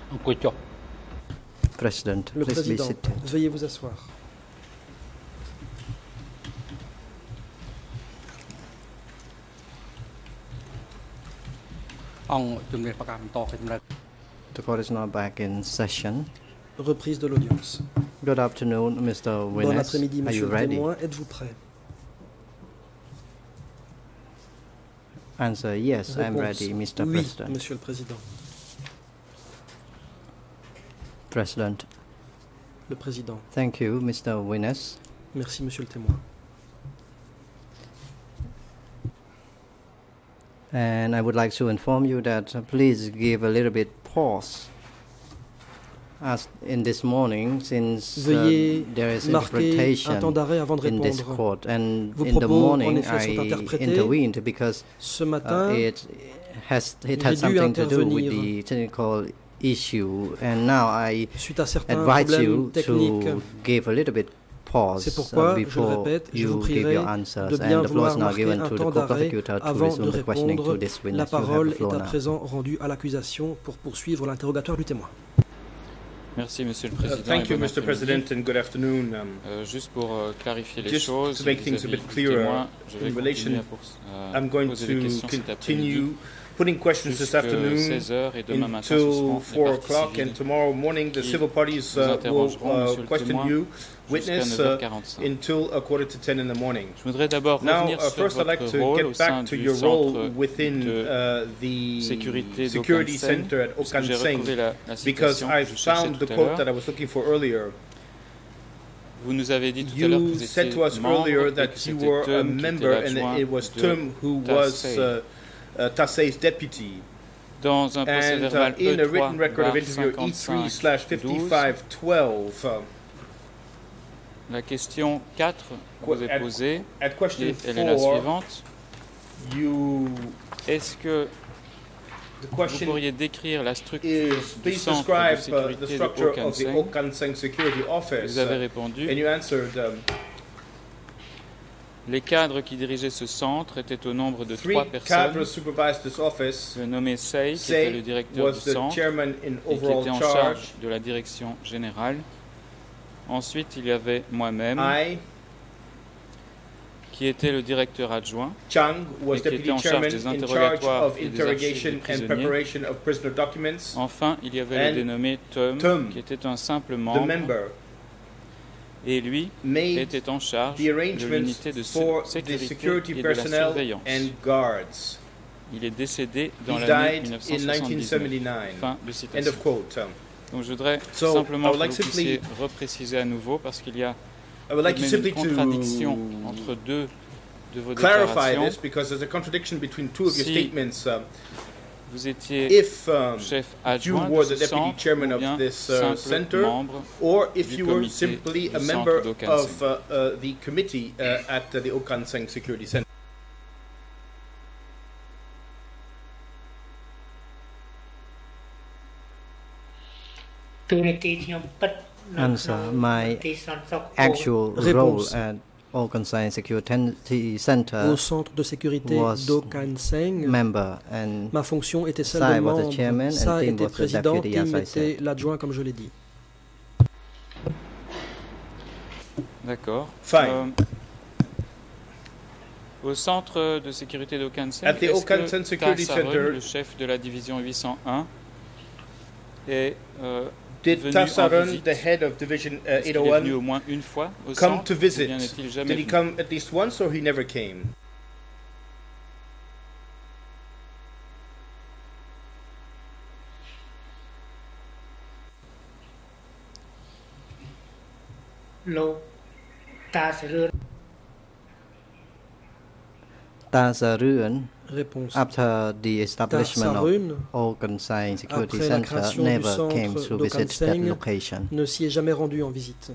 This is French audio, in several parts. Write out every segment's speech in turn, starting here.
President, Le please be Président, seated. veuillez vous asseoir. The court is now back in session. Reprise de l'audience. Good afternoon, Mr. Bon Winnes. après-midi, Are Monsieur you le ready? témoin. Êtes-vous prêt? Answer yes, I'm Réponse ready, Mr. oui, President. Monsieur le Président. President, Le Président. thank you, Mr. Winnes. Merci, Monsieur le témoin. And I would like to inform you that please give a little bit pause. As in this morning, since Veuillez there is marquer interpretation un temps d'arrêt avant de in this répondre. court, and Vos in the propos, en morning effet, sont I interprétés. intervened because Ce matin, it has j'ai dû something to do with intervenir. the technical issue, and now I suite à certains advise problèmes you techniques, to give a little bit pause c'est pourquoi, je le before répète, je vous you give prierai your de answers. bien And the floor is vouloir now marquer given un to the temps d'arrêt co-prosecutor to avant de resume the questioning to répondre. this La witness. You have parole the floor est à now. présent rendue à l'accusation pour poursuivre l'interrogatoire du témoin. Merci, Monsieur le Président. Thank et you, bon Mr. après-midi. President, and good afternoon. Juste pour clarifier les Just choses, to make things a vis-à-vis bit du clearer, témoin, je vais in relation, continuer à I'm going poser des to questions cet après-midi continue putting questions this jusqu'à afternoon 16h et demain matin ce until seront 4 les parties o'clock, civiles and tomorrow morning the qui civil parties vous will interrogeront, Monsieur le question témoin, you, jusqu'à witness, 9h45. until a quarter to 10 in the morning. Je voudrais d'abord Now, revenir sur first I'd like votre to rôle au get sein back to du your role centre within de the sécurité security d'Okanseng, center at parce que j'ai Okanseng, retrouvé la because citation I que je cherchais found the tout à quote l'heure. that I was looking for earlier. Vous nous avez dit tout à l'heure que You vous said étiez to us membre earlier et que that you c'était were a Tom qui member, était and l'adjoint it was de Tum who was Tassay. Tassay's deputy. Dans un procès And verbal in a written record of interview E3/55/12, E3/5512, la question 4 vous est posée, at question et elle est la 4, suivante. you Est-ce que the vous question pourriez décrire la structure is du please centre describe de the sécurité de structure of the Okanseng? Okanseng Security Office. Vous avez répondu. And you answered Les cadres qui dirigeaient ce centre étaient au nombre de 3 3 personnes. cadres supervised this office. Le nommé Say, qui était le Say directeur was du the centre chairman in et qui overall était en charge. charge de la direction générale. Ensuite, il y avait moi-même, I, qui était le directeur adjoint. Chang, was et qui était deputy en charge chairman des in charge interrogatoires of et des archives interrogation des and prisonniers. preparation of prisoner documents. Enfin, il y avait And le dénommé Tom, Tom, qui était un simple The membre, member et lui made était en charge the de arrangements l'unité de for the sécurité security et de la personnel surveillance. and guards. Il est décédé dans He l'année died in 1979. 1979. Fin de End citation. of quote. Donc je voudrais So, simplement I que would like vous simply- puissiez repréciser à nouveau, parce qu'il y a I would like tout you de même simply une contradiction to entre deux de vos clarify déclarations. this because there's a contradiction between two of your Si statements. Vous étiez If chef you adjoint were de the ce deputy centre chairman ou of bien this simple center, membre. or if du you were comité simply a du member centre d'Okanseng. of the committee at the Okanseng Security Center. Answer my actual role Réponse. at Okanseng Security Center Au centre de sécurité was d'Okanseng, member, and ma fonction était celle Sai de was the membre. chairman and Ça Tim était was the président, deputy, Tim as I était said. l'adjoint, comme je l'ai dit. D'accord. Fine. Au centre de sécurité d'Okanseng, At the est-ce Okanseng que Security Tas Sarun, Center- le chef de la division 801, est Did venu en Tassarun, visite? the head of Division Est-ce qu'il est venu 801, au moins une fois au come centre, to ou visit? bien n'est-il jamais Did he venu? come at least once or he never came? Tasarun, Réponse. after the establishment of Tasarun Okanseng Security Après la Center, création du never centre came to visit that d'Okanseng, location. ne s'y est jamais rendu en visite.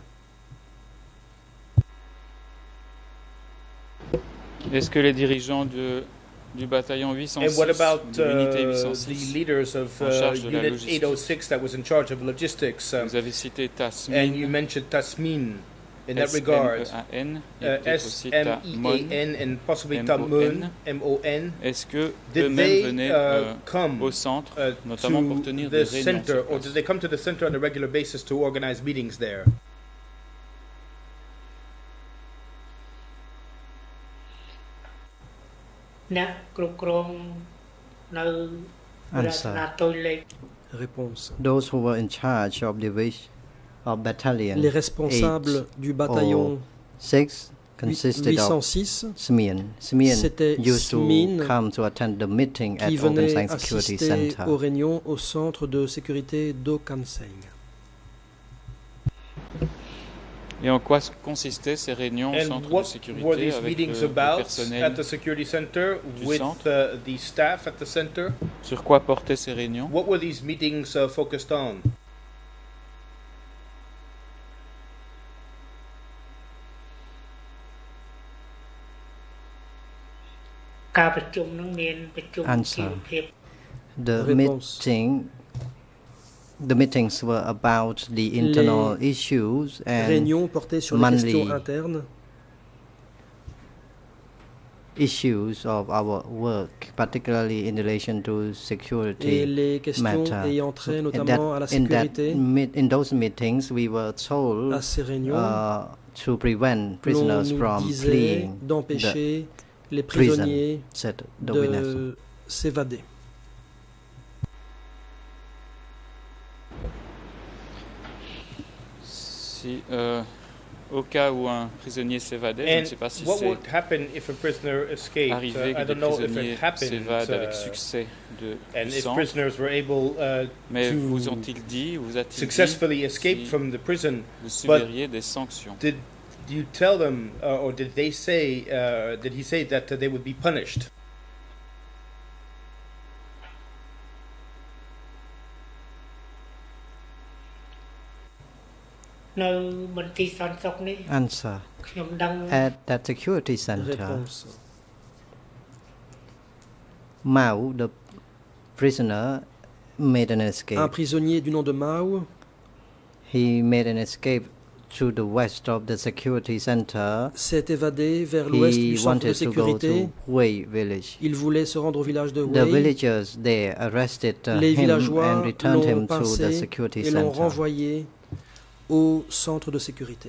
Est-ce que les dirigeants du bataillon And 806, what about de l'unité the 806, leaders of en charge de la Unit logistique? 806 that was in charge of logistics? vous avez cité And you Tasmin, mentioned Tasmin. In that regard, S-M-E-A-N et peut-être aussi Tamon, S-M-E-A-N and possibly Tamon, M-O-N. Est-ce que Did eux-mêmes they venaient come au centre, notamment pour to tenir the des réunions center, sur or place? did they come to the center on a regular basis to organize meetings there? អ្នកគ្រប់គ្រងនៅរចនាទុយលេខ Réponse. Those who were in charge of division of battalion Les responsables du bataillon 6 consisted of 806 Smian. Smian C'était used to Smin come to attend the meeting at qui venait Okansang Security assister Center. aux réunions au centre de sécurité d'Okanseng. Et en quoi consistaient ces réunions au And centre de what sécurité were these avec meetings le about personnel? at the security center du with centre? the staff at the center? Sur quoi portaient ces réunions? What were these meetings focused on? Answer. The Réponse. The meetings were about the internal issues and Réunions portées sur les monthly questions internes, issues of our work, particularly in relation to et security les questions matter. ayant trait In notamment à la sécurité. in those meetings, we were told À ces réunions, to prevent l'on prisoners nous from disait fleeing d'empêcher les prison, prisonniers said the witness. de s'évader. Si, au cas où un prisonnier s'évadait, je ne And sais pas si what c'est would happen if a prisoner escaped? arrivé I que des don't know if prisonniers it happened, s'évadent avec succès and du if centre, prisoners were able mais to vous ont-ils dit, vous a-t-il dit successfully escape si from the prison. vous subiriez des sanctions? Did you tell them, or did they say, did he say that they would be punished? Answer. At that security center, Réponse. Mao, the prisoner, made an Un escape. prisonnier du nom de Mao He made an escape to the west of the security center. s'est évadé vers l'ouest He du centre de wanted to go sécurité. to Wei village. Il voulait se rendre au village de The Wei. villagers there arrested Les him villageois and returned l'ont him to the pincé security et l'ont center. renvoyé au centre de sécurité.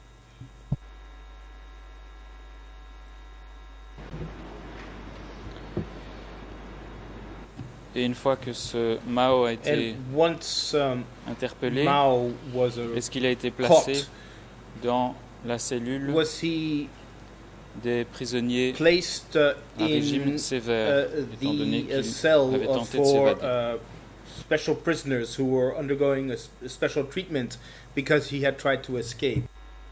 Et une fois que ce Mao a été And once interpellé, Mao was est-ce qu'il a été placé caught, dans la cellule was he des prisonniers placed à in régime sévère, étant donné the qu'il cell avait tenté de for s'évader? special prisoners who were undergoing a special treatment because he had tried to escape?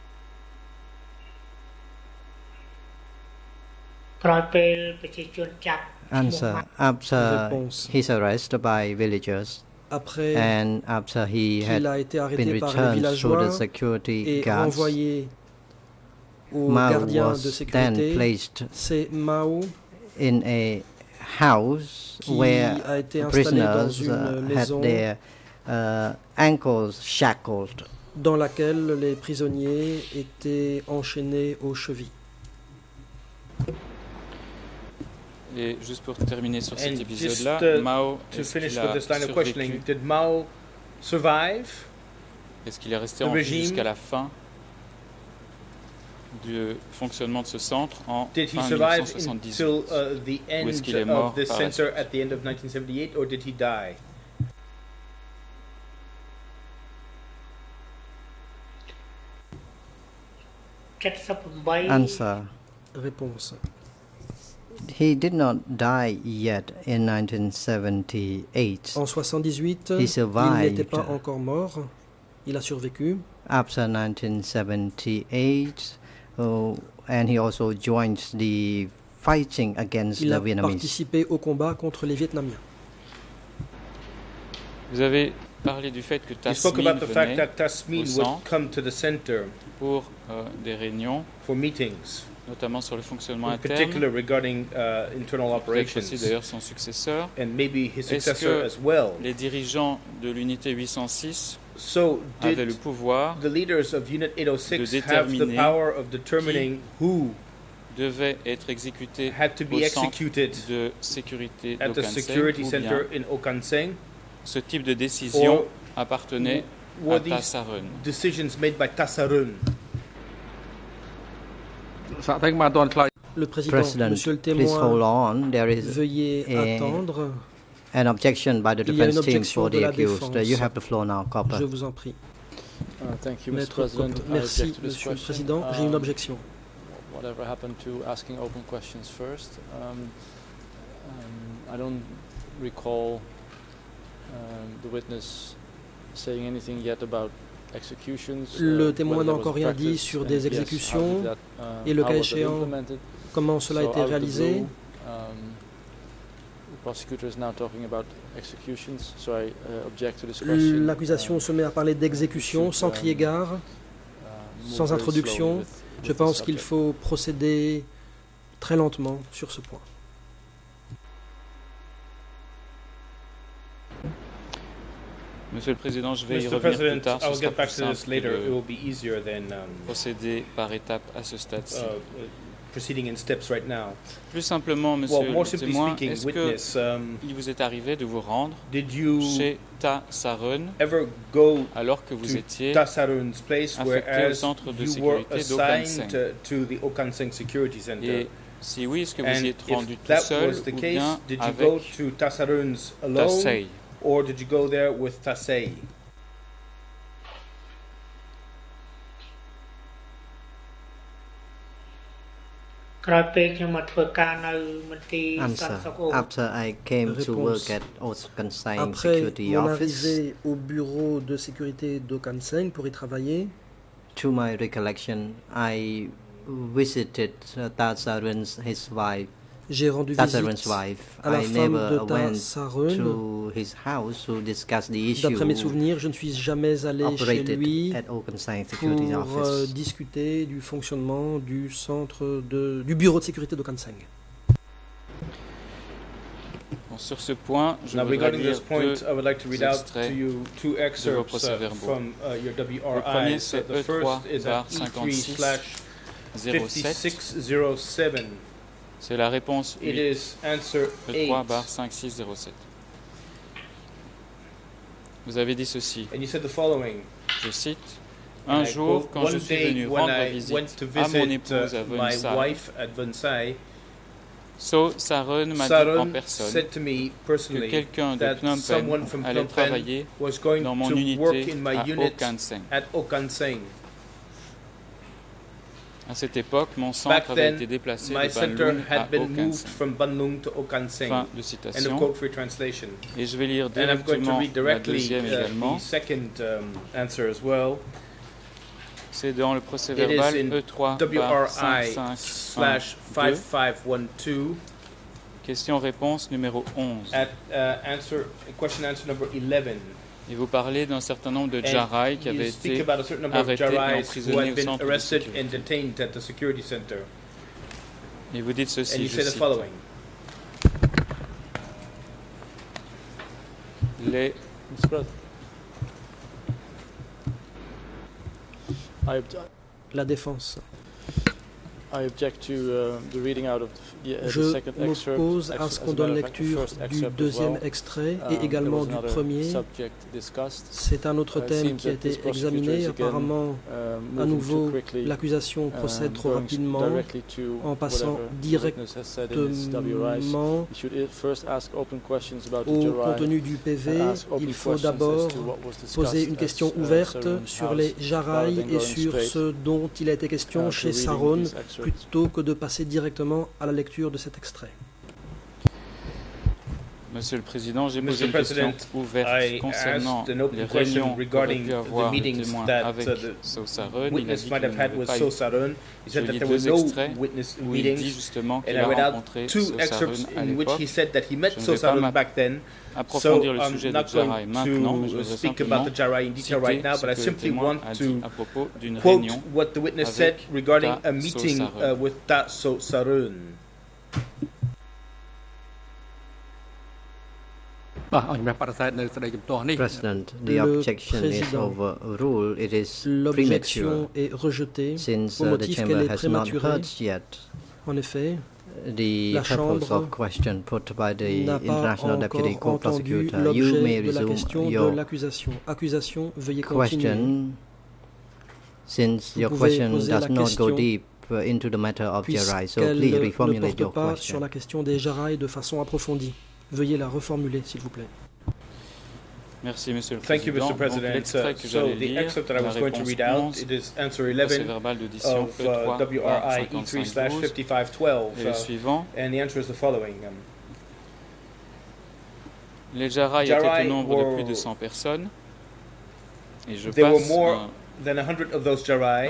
Answer. After Réponse. his arrest by villagers Après and after he had qu'il a été been arrêté par les returned through villageois the security et guards, renvoyé aux Mao gardiens de was then sécurité, placed c'est Mao in a house qui where a été installé dans prisoners une had maison their ankles shackled. dans laquelle les prisonniers étaient enchaînés aux chevilles. Et juste pour terminer sur cet And épisode-là, just, Mao, To est-ce finish qu'il with a this line of questioning, survécu? did Mao survive? Est-ce qu'il est resté the en vie régime? jusqu'à la fin du fonctionnement de ce centre en Did he fin survive 1978? until the end est-ce qu'il est mort of the par la center at the end of 1978, or did he die? Answer. Réponse. He did not die yet in 1978. En 78, He il survived. n'était pas encore mort. Il a survécu. After 1978, and he also joined the fighting against Il the a Vietnamese. participé au combat contre les Vietnamiens. Vous avez parlé du fait que You spoke Tasmin about the fact venait that Tasmin au would centre come to the center pour des réunions. for meetings. notamment sur le fonctionnement in interne, particular regarding internal peut-être aussi operations, d'ailleurs son successeur. and maybe his Est-ce successor que as well. les dirigeants de l'unité 806 So avaient le did pouvoir, the leaders of Unit 806 de have the déterminer power of determining who devait être exécuté had to be au centre executed de sécurité at the d'Okanseng, security ou center bien in Okanseng? ce type de décision Or appartenait were à these Tassarun. decisions made by Tassarun? Le président, President, monsieur le please hold témoin, on. There is veuillez attendre. an objection by the Il y a une defense team objection for de the la accused. défense. You have the floor now, Copper. Je vous en prie. Thank you, Mr. Maître President. Copper. I Merci, object to this monsieur le question. président. J'ai une objection. Whatever happened to asking open questions first? I don't recall the witness saying anything yet about executions. Le témoin whether n'a there was encore a rien dit practice, sur and des if yes, exécutions, how did that, et le how cas was that échéant, implemented? comment cela a So été out of the réalisé. blue, the prosecutor is now talking about executions, so I object to this question. L'accusation se met à parler d'exécution sans crier gare, sans move very introduction. slowly with Je this pense qu'il subject. faut procéder très lentement sur ce point. Monsieur le Président, je vais y Mr. revenir plus President, tard. Ce I'll sera get back plus to this simple later. It de will be easier than procéder par étapes à ce stade-ci. proceeding in steps right now. Plus simplement, Well, Monsieur more le simply témoin, speaking, est-ce witness, qu'il vous est arrivé de vous rendre did you chez Tassarun ever go alors que vous to étiez Tassarun's place, affecté au whereas centre de you were sécurité assigned d'Okanseng? to the Okanseng Security Center? Et si oui, est-ce que vous And y êtes if rendu tout that seul was the ou case, bien did you go avec to Tassarun's alone, Tassei? or did you go there with Tassei? Answer. After I came to work Réponse. at Okanseng Après Security mon Office, arrivée au bureau de sécurité d'Okanseng pour y travailler, to my recollection, I visited Tassarun's his wife. j'ai rendu Tassarun's visite wife. à la I femme never de went Tassarun. to his house to discuss the issue D'après mes souvenirs, je ne suis jamais allé chez operated lui at Okanseng Security pour Office. discuter du fonctionnement du du bureau de sécurité d'Okanseng. Bon, sur ce point, je Now, voudrais regarding lire this point, deux I would like to read out to extraits you two excerpts procès-verbaux. from your Le premier, WRI. c'est The first is at E3/56 07. E3/5607. C'est la réponse It 8. is answer 8. E3/5607. Vous avez dit ceci, And you said the following. je cite, and un I jour, quote, quand je one suis day venu when rendre I visite went to à mon visit épouse à my Vonsai, wife at Vonsai, So Sarun m'a dit en Sarun personne said to me que personally quelqu'un de that Phnom someone Penh from allait Phnom Penh travailler was going dans mon to work unité in my à unit Okanseng. at Okanseng. À cette époque, mon Back centre avait then, été déplacé my de center Banlung à had been moved Okanseng. from Banlung to Okanseng. Fin de End of citation. quote, free translation. Et je vais lire And I'm going to directement read la directly deuxième également. the second answer as well. C'est dans le procès It is verbal in E3 WRI/5512 Question-réponse numéro 11. at question answer number 11. Et vous parlez d'un certain nombre de Jarai qui And avaient you speak été about a certain number of arrêtés et Jarais who emprisonnés had au been centre de arrested sécurité. and detained at the security center. Et vous dites And ceci, you je say the cite, following. les Mr. President, La défense. I object to the reading out of the Je second excerpt. m'oppose à ce qu'on donne lecture du deuxième extrait et également du premier. C'est un autre thème qui a été examiné. Apparemment, à nouveau, l'accusation procède trop rapidement en passant directement au contenu du PV. Il faut d'abord poser une question ouverte sur les Jarai et sur ce dont il a été question chez Sarun, plutôt que de passer directement à la lecture de cet extrait. Monsieur le Président, j'ai posé une question ouverte concernant les réunions qu'aurait pu avoir le témoin avec Sausaron. Il a dit qu'il n'y avait pas eu. Je lis deux extraits où il dit justement qu'il a rencontré Sausaron à l'époque. Je ne vais pas approfondir le sujet de Jarai maintenant, mais je voudrais simplement citer ce que le témoin a dit à propos d'une réunion avec Sausaron. President, the objection is overruled. It is premature since the chamber has not heard yet the purpose of question put by the International Deputy Court Prosecutor. You may resume your question since your question does not go deep into the matter of Jarai. So please reformulate your question. Sur la question des Jarai de façon approfondie. Veuillez la reformuler, s'il vous plaît. Merci, Monsieur le Thank you, Président. Mr. President. So the excerpt that I was going to read out, it is answer 11 of WRI E3/5512, and the answer is the following. Les Jarai étaient au nombre de plus de 100 personnes, et je there were passe more than 100 of those Jarai.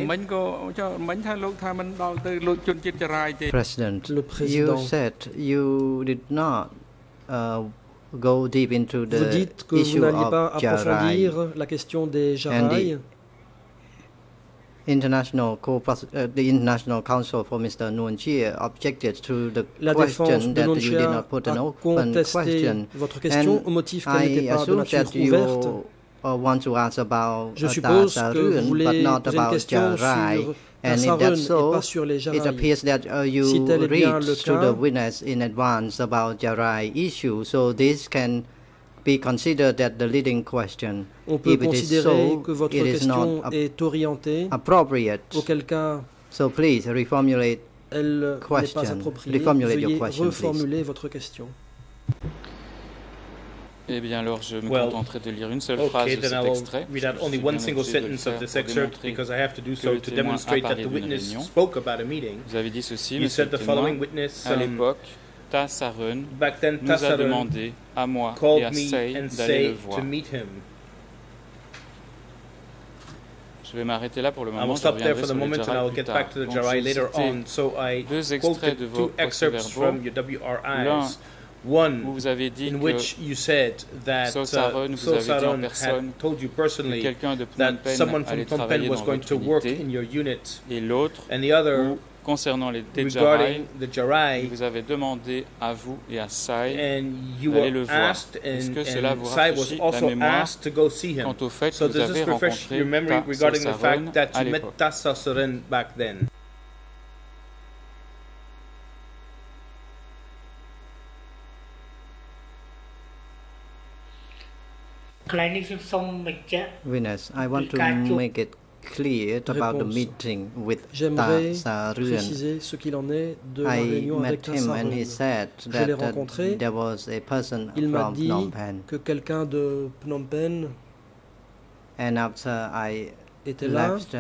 President, you said you did not go deep into the vous dites que vous n'alliez pas approfondir la question des Jarai. The International Counsel for Mr. Nguyen Chia objected to the question that you did not put an open question. Votre question au motif qu'elle n'était pas de nature ouverte. Want to ask about Je suppose que vous voulez but not poser une about question Jarai. sur And if that's so, et pas sur les Jarai. it appears that you Si tel est bien read le to cas, the witness in advance about Jarai issue, so this can be considered that the leading question. On peut If it is considérer so, que votre it is question not est orientée, appropriate. auquel cas So please reformulate elle n'est pas appropriée. Reformulate your Veuillez question, reformuler votre question. Eh bien, alors, je me contenterai de lire une seule phrase de cet extrait. Read out only one single sentence of this excerpt because I have to do so to demonstrate that the witness spoke about a meeting. Vous avez dit ceci, You Monsieur said le the témoin. following witness. À l'époque, Tassaron Back then, nous a Tassaron demandé, à moi et called à me Say, and d'aller le say voir. to meet him. Je vais m'arrêter là pour le I moment. will Je stop there reviendrai for the sur les moment and I Jarai will plus get tard. back to the Donc, Jarai j'ai later cité on. So I deux extraits de quoted vos two excerpts procès-verbaux. from your WRIs. L'un One où vous avez dit in que which you said that Sausaron vous avez dit en Sausaron personne had told you que personally quelqu'un de Phnom that someone Penh from allait Phnom Penh travailler was dans going votre to work unité, in your unit, et l'autre and the other où, concernant les Jarai, regarding the Jarai, vous avez demandé à vous et à Sai and you d'aller were le voir. asked, Est-ce que cela vous Sai was rafraîchit la also mémoire asked to go see him. quant au fait So que vous does avez this refresh rencontré your memory regarding the Sausaron fact that à you met l'époque? Tassaron back then? Witness, I want to make it clear about the meeting with J'aimerais Tassaron. préciser ce qu'il en est de la I réunion avec met him and he Tassaron. said Je l'ai that rencontré. there was a person Il m'a from dit Phnom Penh. que quelqu'un de Phnom Penh And after I était là. left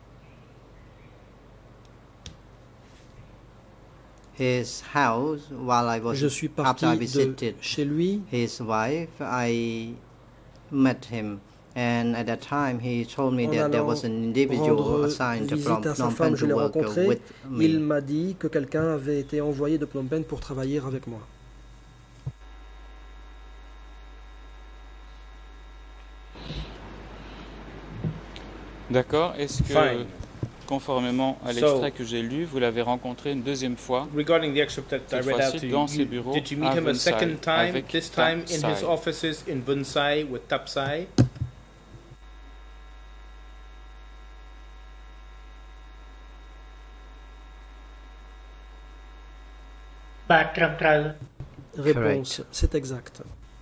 his house while I was Je suis after parti I de visited chez lui. his wife, I met him, and at that time he told me En that there allant was an individual rendre assigned from visite à sa Phnom femme, Penh je to l'ai work rencontré. with Il me. m'a dit que quelqu'un avait été envoyé de Phnom Penh pour travailler avec moi. D'accord. Est-ce que, Fine. conformément à l'extrait que j'ai lu, vous l'avez rencontré une deuxième fois, Regarding the excerpt that I cette read out fois-ci to dans you, ses bureaux did you meet à him a Vun Sai second time, avec this time in his Sai? offices in Vun Sai with Tap Sai? Réponse, c'est exact.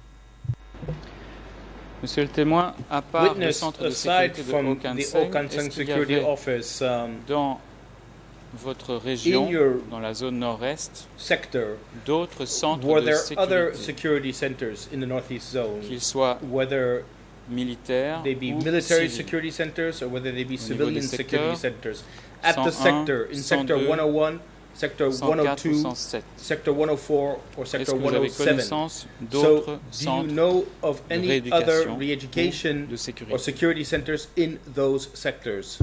Monsieur le témoin, à part le Witness, centre de aside sécurité de from Ho the Kan Ho Seng, Kan est-ce Seng qu'il y Security avait Office dans votre région, in your dans la zone nord-est, sector, d'autres centres were de there other sécurité, security centers in the Northeast Zone, qu'ils soient whether militaires they be ou military civils? security centers or whether they be Au niveau civilian des security secteurs, centers? At the 101, sector, in sector 102, 101, Sector 102, Sector 104, or Sector 107. So, do you know of any other re-education or security centers in those sectors?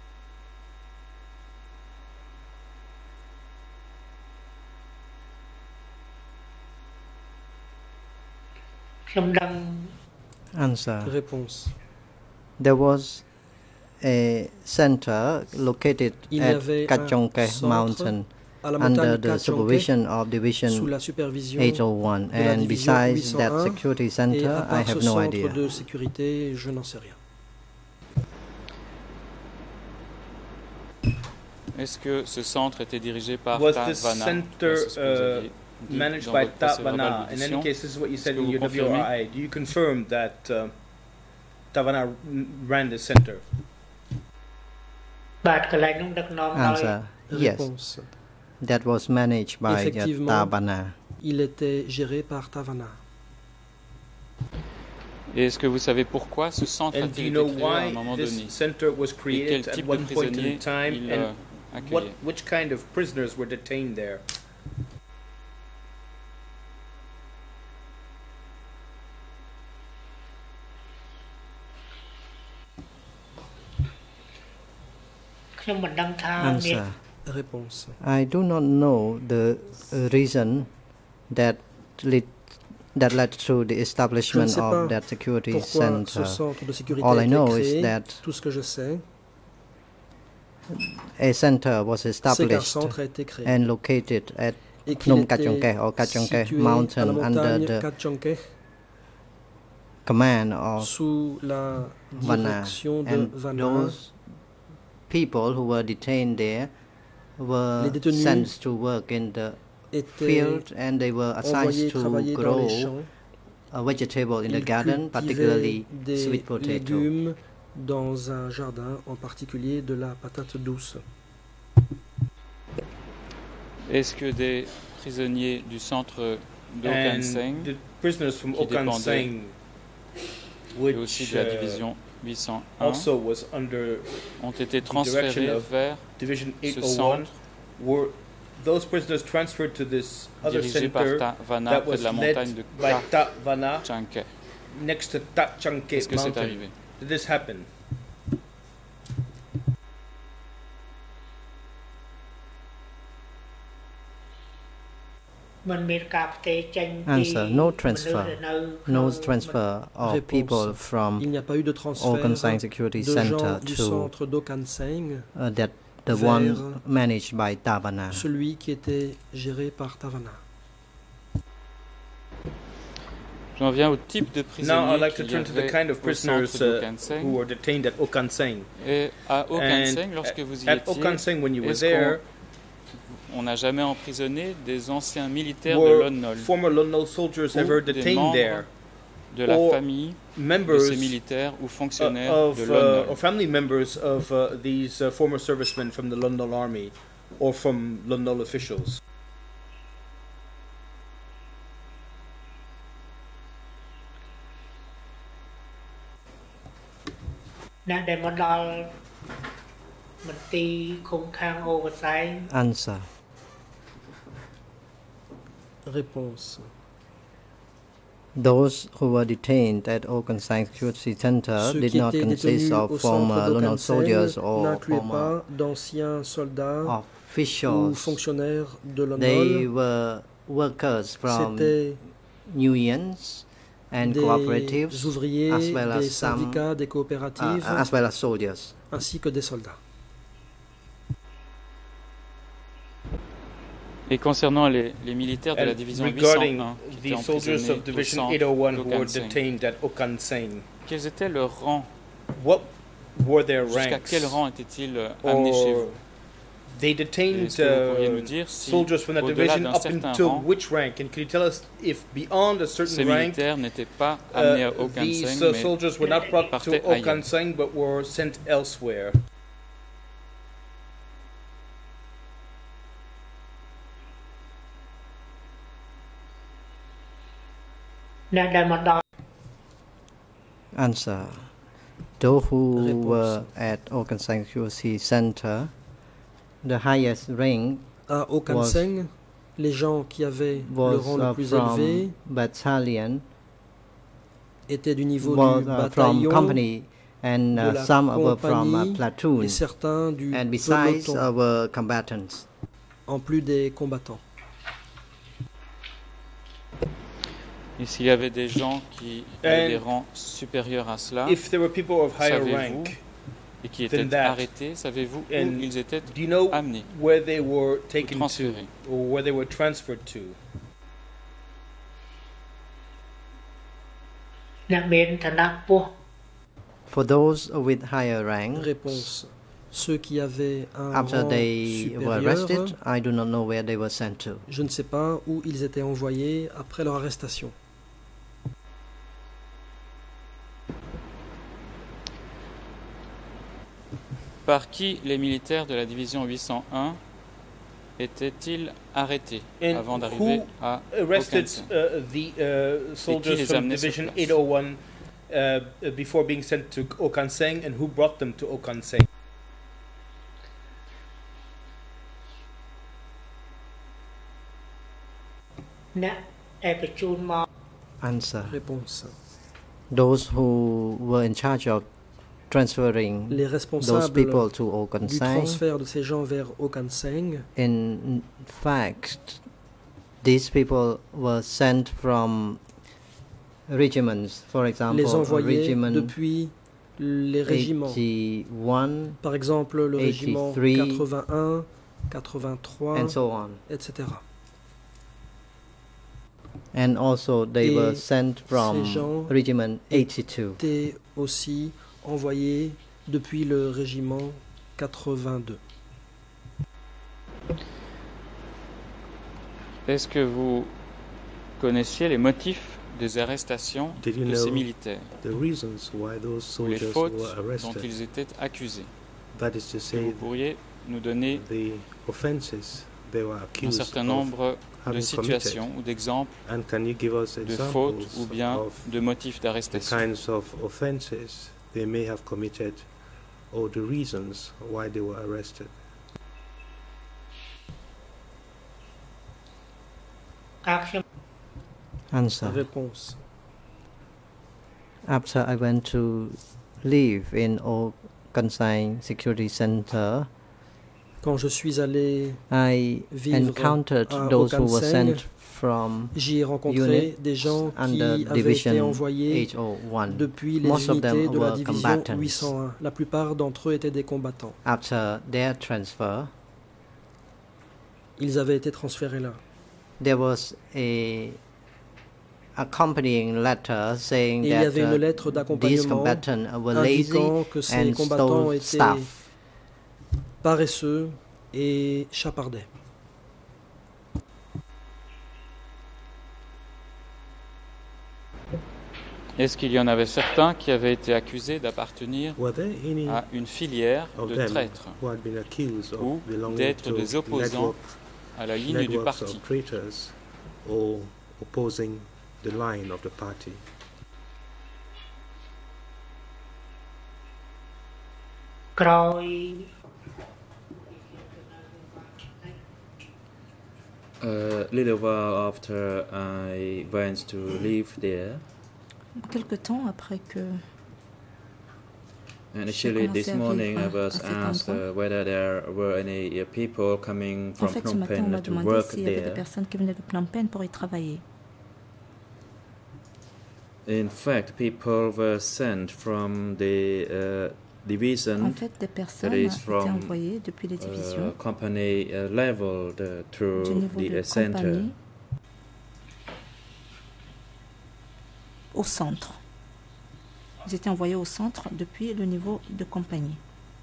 Answer. Réponse. There was a center located at Kachongke Mountain under the supervision of Division 801, and besides that security center, I have no idea. De sécurité, je n'en sais rien. Est-ce que ce centre était dirigé par Was Ta this Vanha? center managed by Ta Vanha? In any case, this is what you said in your WRI. Do you confirm that Ta Vanha ran this center? Answer. Yes. That was managed by Ta Vanha. Il était géré par Ta Vanha. Et est-ce que vous savez pourquoi ce centre a été créé à un moment donné? Et quel type de prisonniers il accueillait? Which kind of prisoners were detained there? Answer. Réponse. I do not know the reason that led to the establishment of that security center. All I know is that tout ce que je sais, a center was established and located at Phnom Kachongke or Kachongke Mountain under the command of Vanha, and those people who were detained there were sent to work in the field, and they were assigned to grow a vegetable in the garden, particularly sweet potato. Dans un jardin, en particulier de la patate douce. Est-ce que des prisonniers du centre d'Okan Seng, qui dépendaient et aussi de la division 801, ont été transférés vers ce centre those prisoners transferred to this other dirigé center par Ta Vanha that près de la was led montagne de by Ta Vanha Kachongke? next to Ta Changke Est-ce que c'est mountain? arrivé? Did this happen? Answer. No transfer. No transfer of Réponse. people from Il n'y a pas eu de transfert Okan Seng Security de gens Center du to centre d'Okan Seng that the one managed by Ta Vanha. celui qui était géré par Ta Vanha. J'en viens au type de prisonniers Now I'd like to qu'il y turn to the avait kind of au prisoners centre d'Okan Seng. who were detained at Okan Seng. Et à Okan And Seng, lorsque vous y at Okan étiez, Seng, when you were est-ce there, on n'a jamais emprisonné des anciens militaires de Lon Nol, former Lon Nol soldiers ever ou des detained membres there, de la or famille de members ces militaires ou fonctionnaires of de Lon Nol? or family members of these former servicemen from the Lon Nol army or from Lon Nol officials? Answer. Réponse. Those who were detained at Okan Seng Security Center did not consist of former Lon Nol soldiers or former d'anciens soldats ou officials. fonctionnaires de Lon They Nol. were workers from C'était unions and des cooperatives, ouvriers, as well des as some, syndicats, des coopératives, as well as soldiers. ainsi que des soldats. Et concernant les militaires de la division regarding 801 qui the étaient soldiers emprisonnés of au Division centre 801 who d'Okan were Seng, detained at Okan Seng, quels étaient leurs rangs? what were their Jusqu'à ranks? quel rang étaient-ils amenés chez vous? They Et detained est-ce que vous pourriez nous dire si, soldiers from that au-delà division d'un up certain until rang, which rank? And can you tell us if beyond a ces certain rank, militaires n'étaient pas amenés à Okan these Seng, mais soldiers were not brought to partaient Okan ailleurs? Seng but were sent elsewhere? Answer. Those who were at Okan Seng Security Center, the highest rank À Okanseng, les gens qui avaient le rang le plus élevé étaient du niveau du bataillon, company, and de la some were compagnie from platoon, et certains du and besides peloton, were combatants. En plus des combattants. Et s'il y avait des gens qui avaient des rangs supérieurs à cela, savez-vous, et qui étaient arrêtés, savez-vous où ils étaient amenés ou transférés? For those with higher rank, Réponse. Ceux qui avaient un after rang they were supérieur, arrested, I do not know where they were sent to. je ne sais pas où ils étaient envoyés après leur arrestation. Par qui les militaires de la division 801 étaient-ils arrêtés avant d'arriver à Okanseng? Soldiers from Division 801 before being sent to Okanseng, and who brought them to Okanseng? Answer. Réponse. Those who were in charge of transferring les those people to du Okanseng. transfert de ces gens vers Okanseng. In fact, these people were sent from regiments, for example, les envoyés regiment depuis les régiments. 81, par exemple, le 83, régiment 81, 83, and so on. etc. And also they were sent from regiment 82. Étaient aussi envoyés depuis le régiment 82. Est-ce que vous connaissiez les motifs des arrestations de ces militaires ou les fautes dont ils étaient accusés? Vous pourriez nous donner un certain nombre de situations ou d'exemples de fautes ou bien de motifs d'arrestation. They may have committed, or the reasons why they were arrested. Answer. Réponse. After I went to live in Okanseng Security Center, quand je suis allé I encountered those who were sent from j'y ai rencontré des gens qui avaient été envoyés depuis les unités de la division 801. La plupart d'entre eux étaient des combattants. After their transfer, ils avaient été transférés là. There was a accompanying letter saying il y avait une lettre d'accompagnement indiquant que ces combattants étaient paresseux et chapardaient. Est-ce qu'il y en avait certains qui avaient été accusés d'appartenir à une filière de traîtres ou d'être des opposants à la ligne du parti? Little while after I went to live there. Quelque temps après que initially this morning I was asked whether there were any people coming from Phnom Penh to work there. Il y avait des personnes qui venaient de Phnom Penh pour y travailler. In fact, people were sent from the division. En fait, des personnes étaient envoyées depuis les divisions company level through the center. Au centre. Ils étaient envoyés au centre depuis le niveau de compagnie.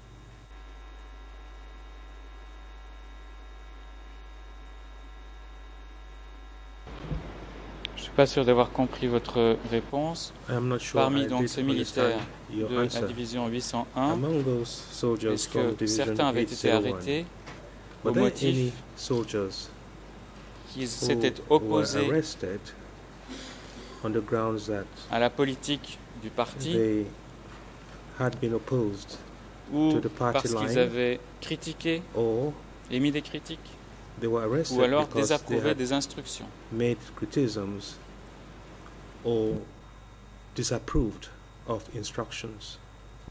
Je ne suis pas sûr d'avoir compris votre réponse. Parmi donc ces militaires de la division 801, est-ce que certains avaient été arrêtés au motif qu'ils s'étaient opposés à la politique du parti ou parce qu'ils avaient critiqué, émis des critiques ou alors désapprouvaient des instructions. Made criticisms or disapproved of instructions.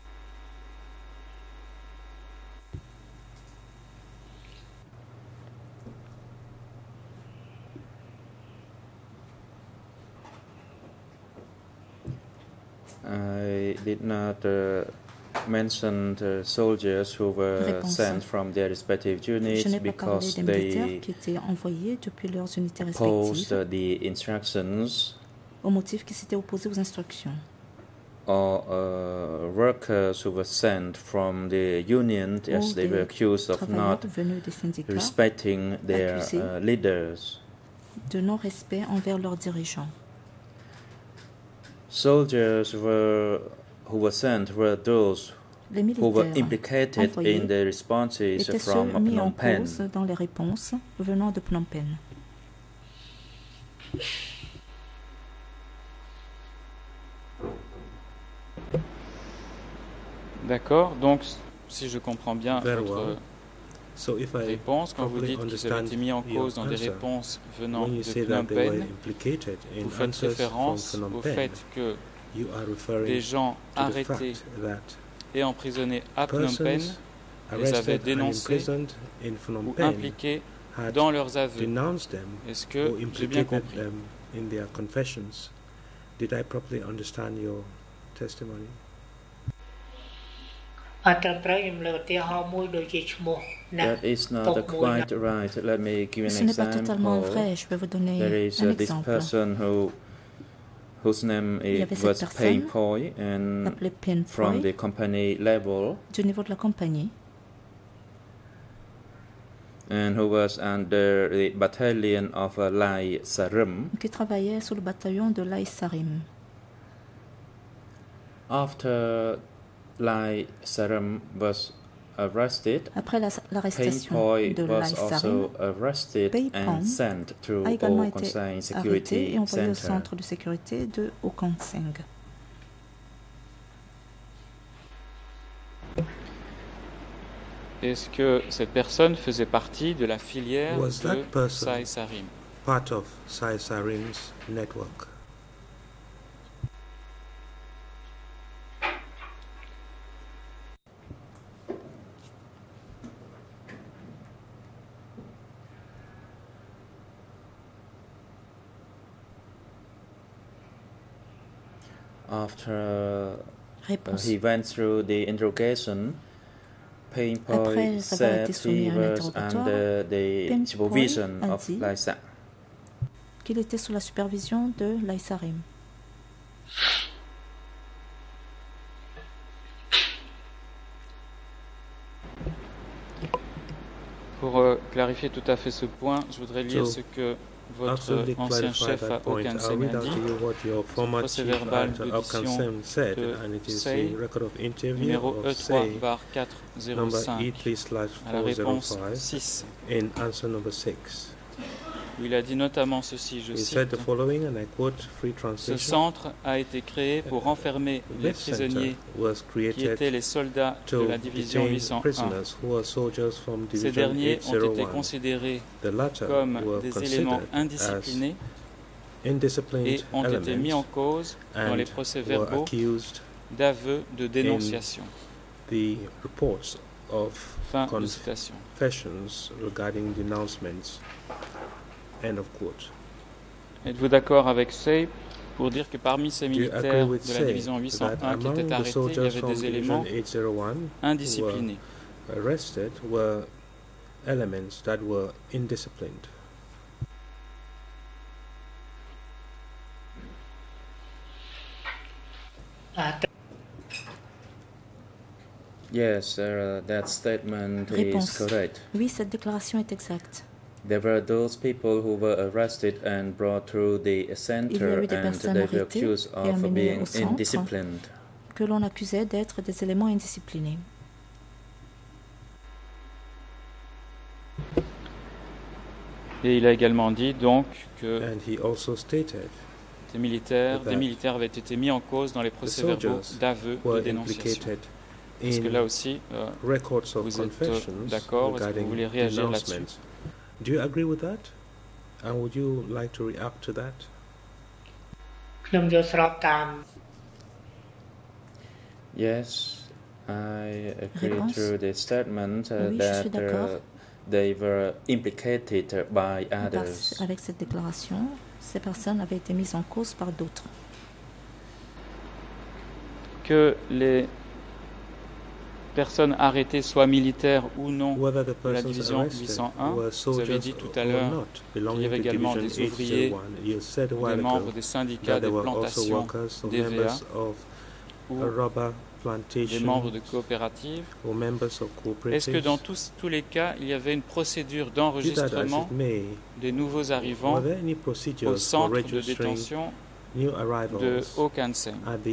I did not mention the soldiers who were sent from their respective units because they opposed the instructions, au motif qu'ils s'étaient opposés aux instructions. Or workers who were sent from the union as they were accused of not respecting their leaders. De non-respect envers leurs dirigeants. Soldiers who were sent were those who were implicated in the responses from Phnom Penh. Dans les réponses venant de Phnom Penh. D'accord, donc si je comprends bien votre réponse, quand vous dites qu'ils avaient été mis en cause dans des réponses venant de Phnom Penh, vous faites référence au fait que des gens arrêtés et emprisonnés à Phnom Penh les avaient dénoncés ou impliqués dans leurs aveux. Est-ce que j'ai bien compris? Did I properly understand your testimony? That is not quite right. Let me give an example. Ce n'est pas totalement vrai. Je vais vous donner There is un this exemple. person whose name was Peng Poi, and from the company level, du niveau de la compagnie, and who was under the battalion of Lai Sarim, qui travaillait sous le bataillon de Lai Sarim. After Lai Sarim was arrested, après l'arrestation de Lai Sarim, Pei Pong a également été arrêté et envoyé au centre de sécurité de Au Kang Seng. Est-ce que cette personne faisait partie de la filière de Sai Sarim? Part of Sai Sarim's network. After he went through the interrogation, Peng Poi said he was under the supervision of Lai Sa. Qu'il était sous la supervision de Lai Sarim. Pour clarifier tout à fait ce point, je voudrais lire ce que votre ancien chef à Au Kang Seng a dit, procès-verbal d'audition de SEI, numéro E3/405, à la réponse 6, où il a dit notamment ceci, je cite, « Ce centre a été créé pour renfermer les prisonniers qui étaient les soldats de la division 801. Ces derniers ont été considérés comme des éléments indisciplinés et ont été mis en cause dans les procès-verbaux d'aveux de dénonciation. » Fin de citation. End of quote. Êtes-vous d'accord avec Sei pour dire que parmi ces militaires de la division 801 qui étaient arrêtés, il y avait des éléments indisciplinés? Arrested were elements that were indisciplined. Yes, that statement Réponse. is correct. Oui, cette déclaration est exacte. There were those people who were arrested and brought through the center, and they were accused of being indisciplined. Que l'on accusait d'être des éléments indisciplinés. Et il a également dit donc que des militaires avaient été mis en cause dans les procès-verbaux d'aveux de dénonciation. Est-ce que là aussi, vous êtes d'accord? Est-ce que vous voulez réagir là-dessus? Do you agree with that? And would you like to react to that? Yes, I agree to the statement that they were implicated by others. Avec cette déclaration, ces personnes avaient été mises en cause par d'autres. Que les personnes arrêtées soient militaires ou non de la division 801, vous avez dit tout à l'heure qu'il y avait également des ouvriers, des membres des syndicats des plantations d'EVA ou des membres de coopératives. Est-ce que dans tous les cas, il y avait une procédure d'enregistrement des nouveaux arrivants au centre de détention de Okanseng?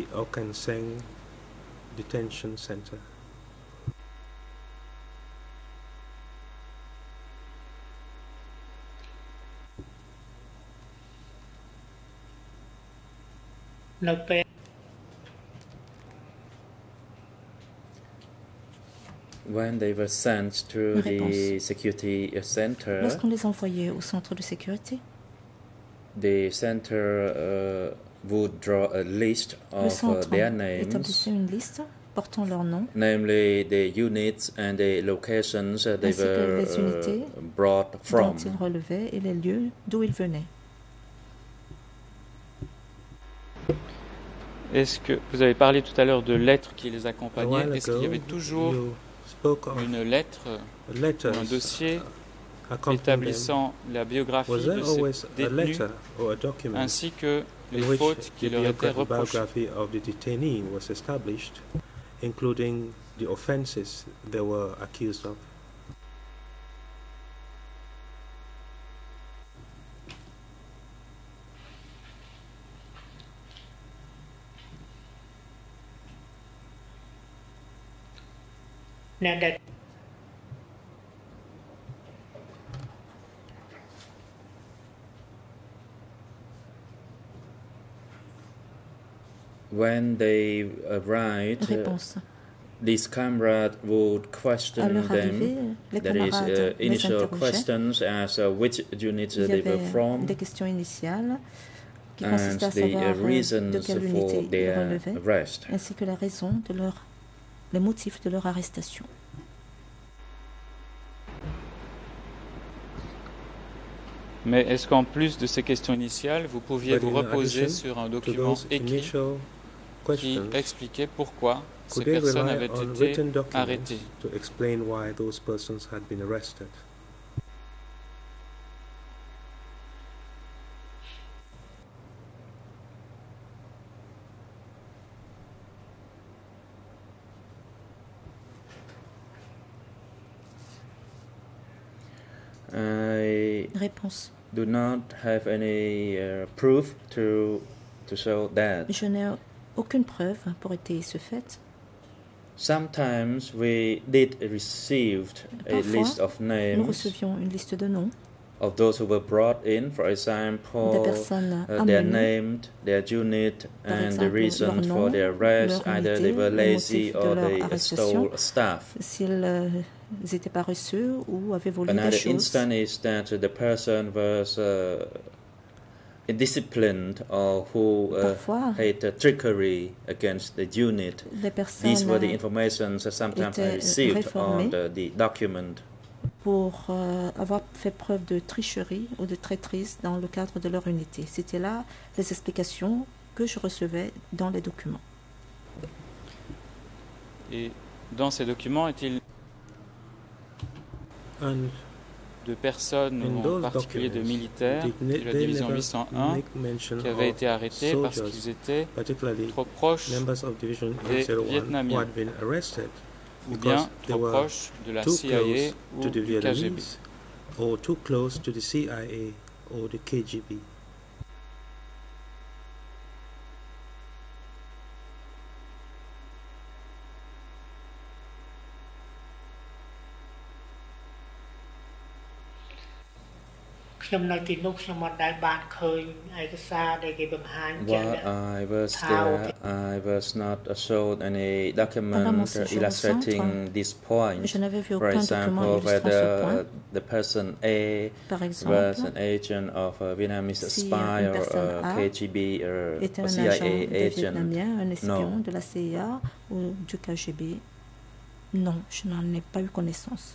When they were sent to the security center, lorsqu'on les envoyait au centre de sécurité, the center would draw a list of their names, établissait une liste portant leurs noms, namely the units and the locations they were brought from, dont ils relevaient et les lieux d'où ils venaient. Est-ce que vous avez parlé tout à l'heure de lettres qui les accompagnaient? Est-ce qu'il y avait toujours une lettre ou un dossier établissant la biographie de ces détenus ainsi que les fautes qui leur étaient reprochées? Including the offenses they were accused of. When they arrived, these comrades would question them. There is initial questions as which units they were from, des questions initiales qui and consistaient à the savoir reasons de quelle for unité ils their relevaient, arrest. ainsi que la raison de les motifs de leur arrestation. Mais est-ce qu'en plus de ces questions initiales, vous pouviez vous reposer sur un document écrit qui expliquait pourquoi ces personnes avaient été arrêtées? To explain why those persons had been arrested. Réponse. Do not have any proof to show that. Je n'ai aucune preuve pour étayer ce fait. Sometimes we did received a list of names. Nous recevions une liste de noms. Of those who were brought in, for example, their name, their unit, and the reason for their arrest. Either they were lazy or they stole stuff. S'ils étaient paresseux ou avaient volé des choses. Another instance is that the person was indisciplined or who had trickery against the unit. These were the information sometimes I received on the document. Pour avoir fait preuve de tricherie ou de traîtrise dans le cadre de leur unité. C'était là les explications que je recevais dans les documents. Et dans ces documents, est-il de personnes, en particulier de militaires de la division 801, qui avaient été arrêtés parce qu'ils étaient trop proches des Vietnamiens, ou bien trop proches de la CIA ou du KGB. Or too close to the CIA or the KGB. ខ្ញុំនៅទីនោះខ្ញុំមិនដែលបានឃើញឯកសារដែលគេបង្ហាញជាក់លាក់ I was there. I was not shown any document illustrating this point. For example, whether the person A was an agent of a Vietnamese spy or a KGB or a CIA agent. No. De la CIA ou du KGB. Non, je n'en ai pas eu connaissance.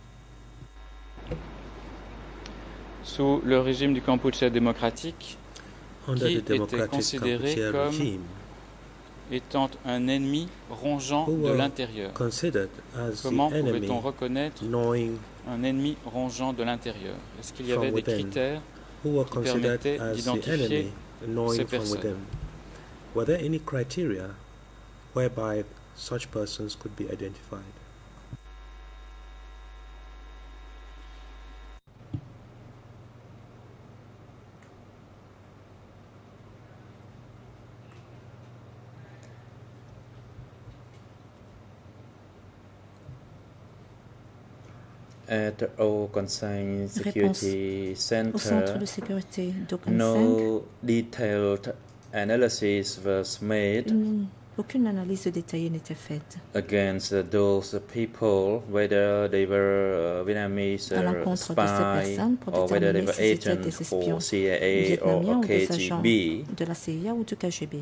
Sous le régime du Kampuchea démocratique, qui était considéré comme étant un ennemi rongeant de l'intérieur. Comment pouvait-on reconnaître un ennemi rongeant de l'intérieur? Est-ce qu'il y avait des critères qui permettaient d'identifier ces personnes? Were there any criteria whereby such persons could be identified? At the Au Conseil Security Center, au centre de sécurité d'Au no detailed analysis was made. Aucune analyse détaillée n'était faite against those people, whether they were Vietnamese spy or whether they were agents for CIA or KGB. De la CIA ou du KGB.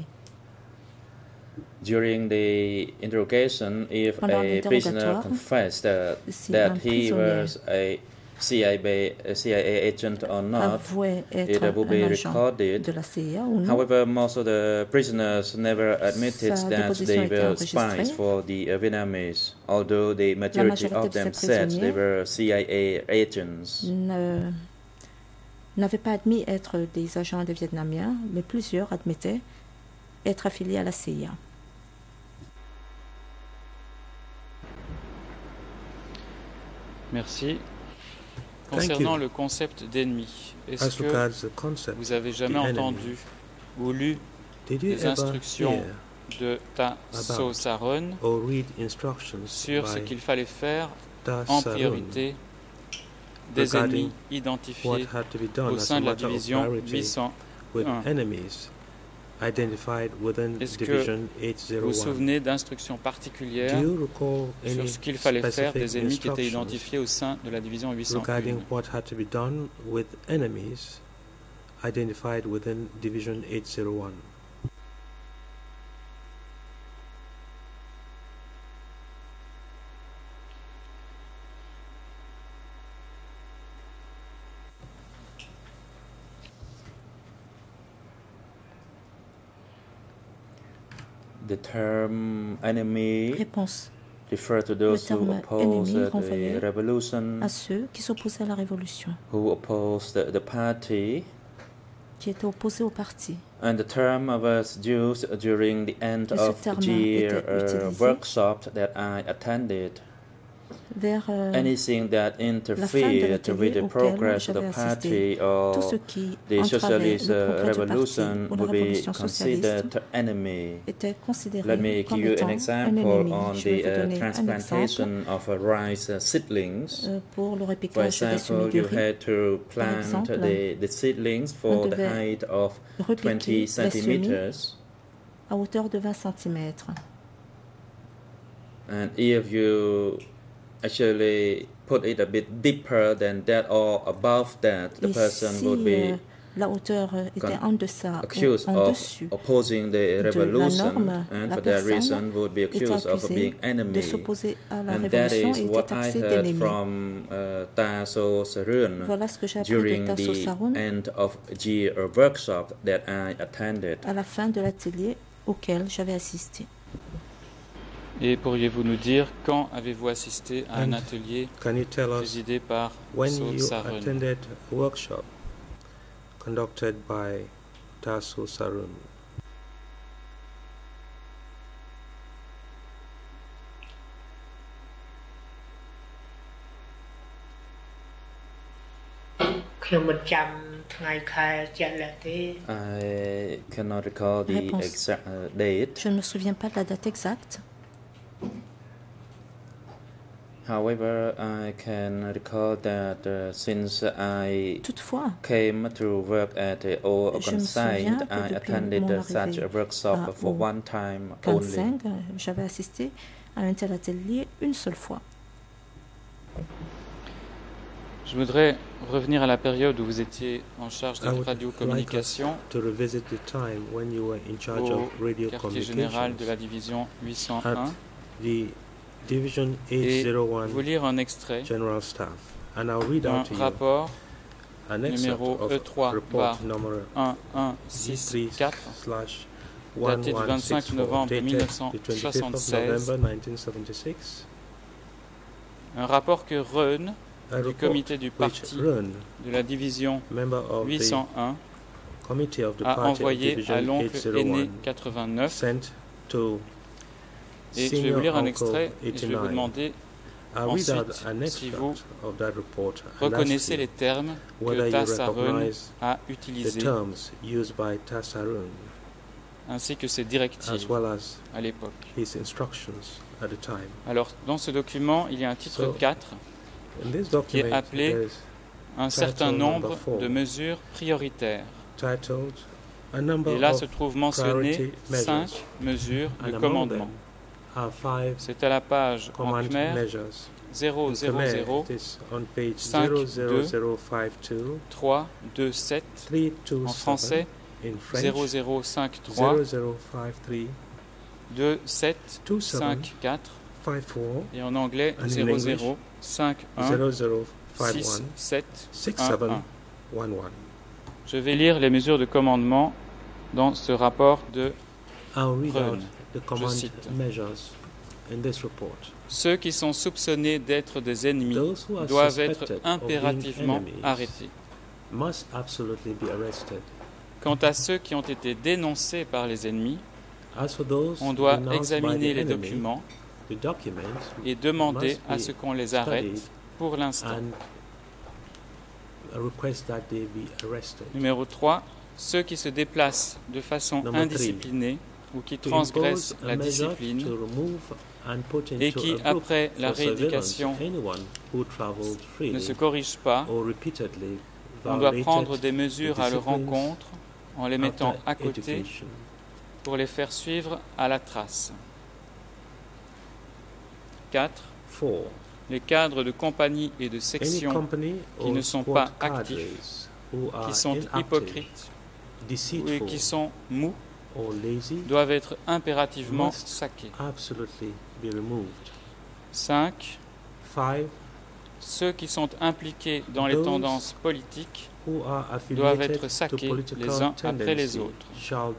During the interrogation, if a prisoner confessed that he was a CIA agent or not, it will be recorded. However, most of the prisoners never admitted that they were spies for the Vietnamese, although the majority of them said they were CIA agents. N'avaient pas admis être des agents des Vietnamiens, mais plusieurs admettaient être affiliés à la CIA. Merci. Concernant le concept d'ennemi, est-ce que vous avez jamais entendu ou lu des instructions de Ta So Saron sur ce qu'il fallait faire en priorité des ennemis identifiés au sein de la division 801? Est-ce que vous vous souvenez d'instructions particulières sur ce qu'il fallait faire des ennemis qui étaient identifiés au sein de la division 801? The term enemy refers to those who oppose the revolution, à ceux qui s'opposaient à la révolution, who oppose the party, qui étaient opposés au parti. And the term was used during the end of the year workshop that I attended. Anything that interfered with the progress of the party or the socialist revolution would be considered enemy. Let me give you an example on the transplantation of rice seedlings. For example, you had to plant the seedlings for the height of 20 centimeters. À hauteur de 20 cm. And if you actually put it a bit deeper than that or above that, the person would be la hauteur était en deçà, accused of opposing the revolution, and for that reason would be accused of being enemy. And that is what I heard from Ta So Saron during the end of year workshop that I attended. À la fin de l'atelier auquel j'avais assisté. Et pourriez-vous nous dire quand avez-vous assisté à un atelier présidé par So Saron? Workshop conducted by Ta So Saron. I cannot recall the exact date. Je ne me souviens pas de la date exacte. However, I can recall that since I came to work at the old campsite, I attended such a workshop for one time only. J'avais assisté à un tel atelier une seule fois. Je voudrais revenir à la période où vous étiez en charge de radiocommunication au quartier général de la division 801 et vous lire un extrait d'un rapport numéro E3/1164 daté du 25 novembre 1976, un rapport que Reun, du comité du parti de la division 801, a envoyé à l'oncle aîné 89. Et je vais vous lire un extrait et je vais vous demander ensuite si vous reconnaissez les termes que Tasarun a utilisés ainsi que ses directives à l'époque. Alors, dans ce document, il y a un titre 4 qui est appelé un certain nombre de mesures prioritaires. Et là se trouvent mentionnées 5 mesures de commandement. C'est à la page en Khmer 000 52 327, en français 0053 2754 et en anglais 0051 6711. Je vais lire les mesures de commandement dans ce rapport de Reun. Je cite: ceux qui sont soupçonnés d'être des ennemis doivent être impérativement arrêtés. Quant à ceux qui ont été dénoncés par les ennemis, on doit examiner les documents et demander à ce qu'on les arrête pour l'instant. Numéro 3. Ceux qui se déplacent de façon indisciplinée ou qui transgressent la discipline et qui, après la rééducation, ne se corrigent pas, on doit prendre des mesures à leur encontre en les mettant à côté pour les faire suivre à la trace. 4. Les cadres de compagnie et de section qui ne sont pas actifs, qui sont hypocrites et qui sont mous doivent être impérativement saqués. 5. Ceux qui sont impliqués dans les tendances politiques doivent être saqués les uns après les autres.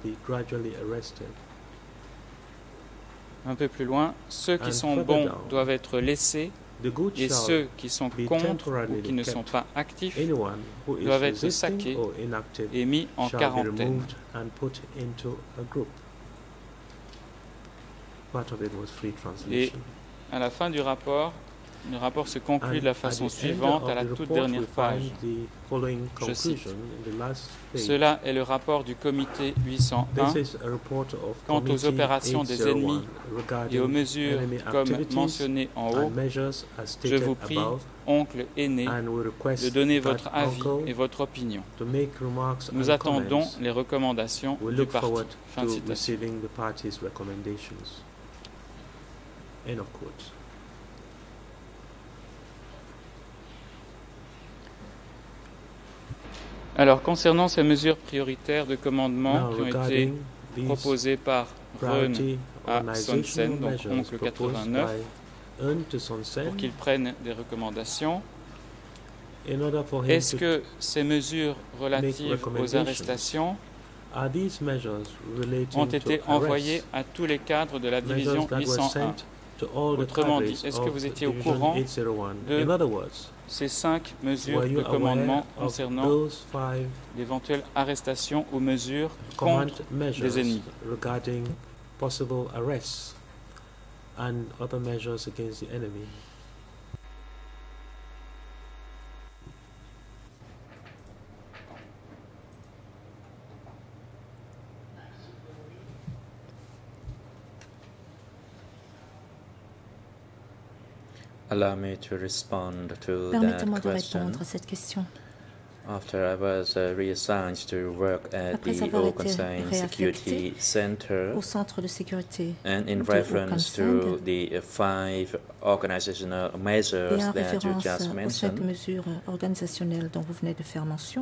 Un peu plus loin, ceux qui sont bons doivent être laissés et ceux qui sont contre ou qui ne sont pas actifs doivent être saqués et mis en quarantaine. Et à la fin du rapport, le rapport se conclut de la façon suivante à la toute dernière page. Je cite: cela est le rapport du comité 801 quant aux opérations des ennemis et aux mesures comme mentionnées en haut. Je vous prie, oncle aîné, de donner votre avis et votre opinion. Nous attendons les recommandations du parti. Fin de citation. Alors, concernant ces mesures prioritaires de commandement qui ont été proposées par Reun à Son Sen, donc oncle 89, pour qu'ils prennent des recommandations, est-ce que ces mesures relatives aux arrestations ont été envoyées à tous les cadres de la division 801? Autrement dit, est-ce que vous étiez au courant de ces 5 mesures de commandement concernant l'éventuelle arrestation ou mesures contre des ennemis? Allow me to respond to Permettez-moi that de question. répondre à cette question. After I was reassigned to work at the Okansan Security Center, au centre de sécurité and in reference to the 5 organizational measures that you just mentioned, aux 5 mesures organisationnelles dont vous venez de faire mention,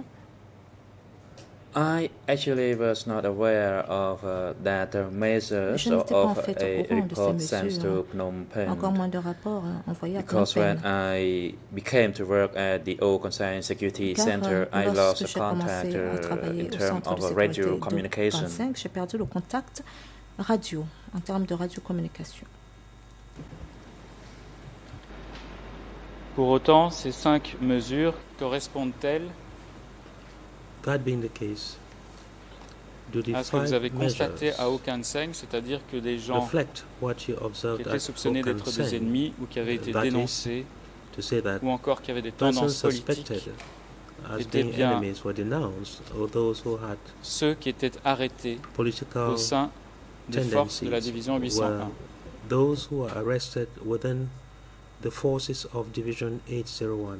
I actually was not aware of that measures of a report sent to Phnom Penh. Encore moins de rapports envoyés à Phnom Because when Penh. I became to work at the Okansan Security Center, I lost the contact in terms of radio communication. J'ai perdu le contact radio, en termes de radiocommunication. Pour autant, ces 5 mesures correspondent-elles That being the case, à ce que vous avez constaté à Okansan, c'est-à-dire que des gens qui étaient soupçonnés d'être des ennemis ou qui avaient été dénoncés, ou encore qui avaient des tendances politiques, étaient bien ceux qui étaient arrêtés au sein des forces de la division 801. Those who are arrested within the forces of Division 801.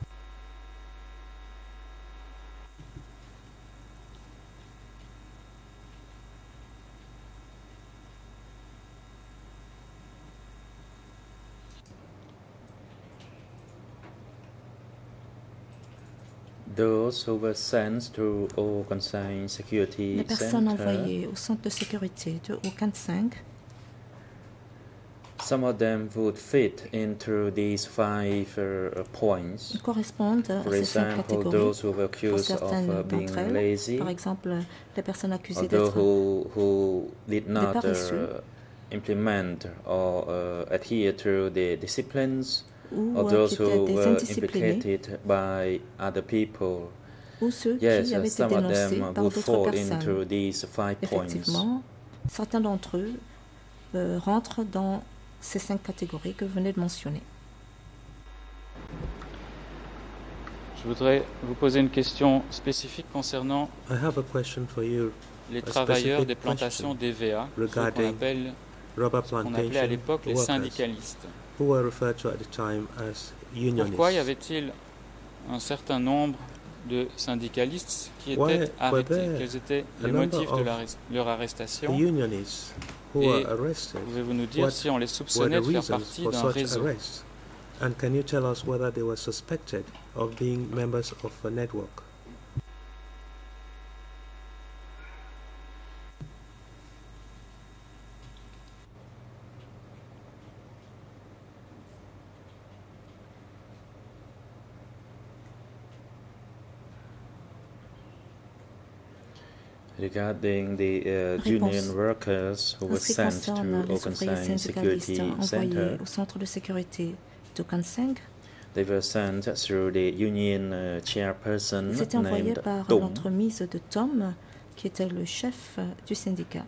Those who were sent to Okansan Security Les personnes Center, envoyées au centre de sécurité de Okansan, some of them would fit into these 5 points. correspondent à For ces 5 example, catégories. those who were Pour accused certaines of being d'entre elles, lazy, par exemple, les personnes accusées or those d'être who did not paresseux, implement or adhere to the disciplines, ou or those qui étaient who des were indisciplinés, implicated by other people. ou ceux Yes, qui avaient été some of dénoncés them par would d'autres fall personnes. into these 5 points. Effectivement, certains d'entre eux rentrent dans ces 5 catégories que vous venez de mentionner. Je voudrais vous poser une question spécifique concernant I have a question for you. les travailleurs des plantations d'EVA, ceux qu'on appelle, qu'on appelait à l'époque les syndicalistes. Who were referred to at the time as unionists. Pourquoi y avait-il un certain nombre de syndicalistes qui étaient arrêtés? Quels étaient les motifs de leur arrestation? Et pouvez-vous nous dire si on les soupçonnait de faire partie d'un réseau? And can you tell us whether they were suspected of being members of a network? Regarding the union workers who were sent to Okansan Security Center, au centre de sécurité d'Okansan, they were sent through the union chairperson ils étaient envoyés named par Tom. l'entremise de Tom, qui était le chef du syndicat.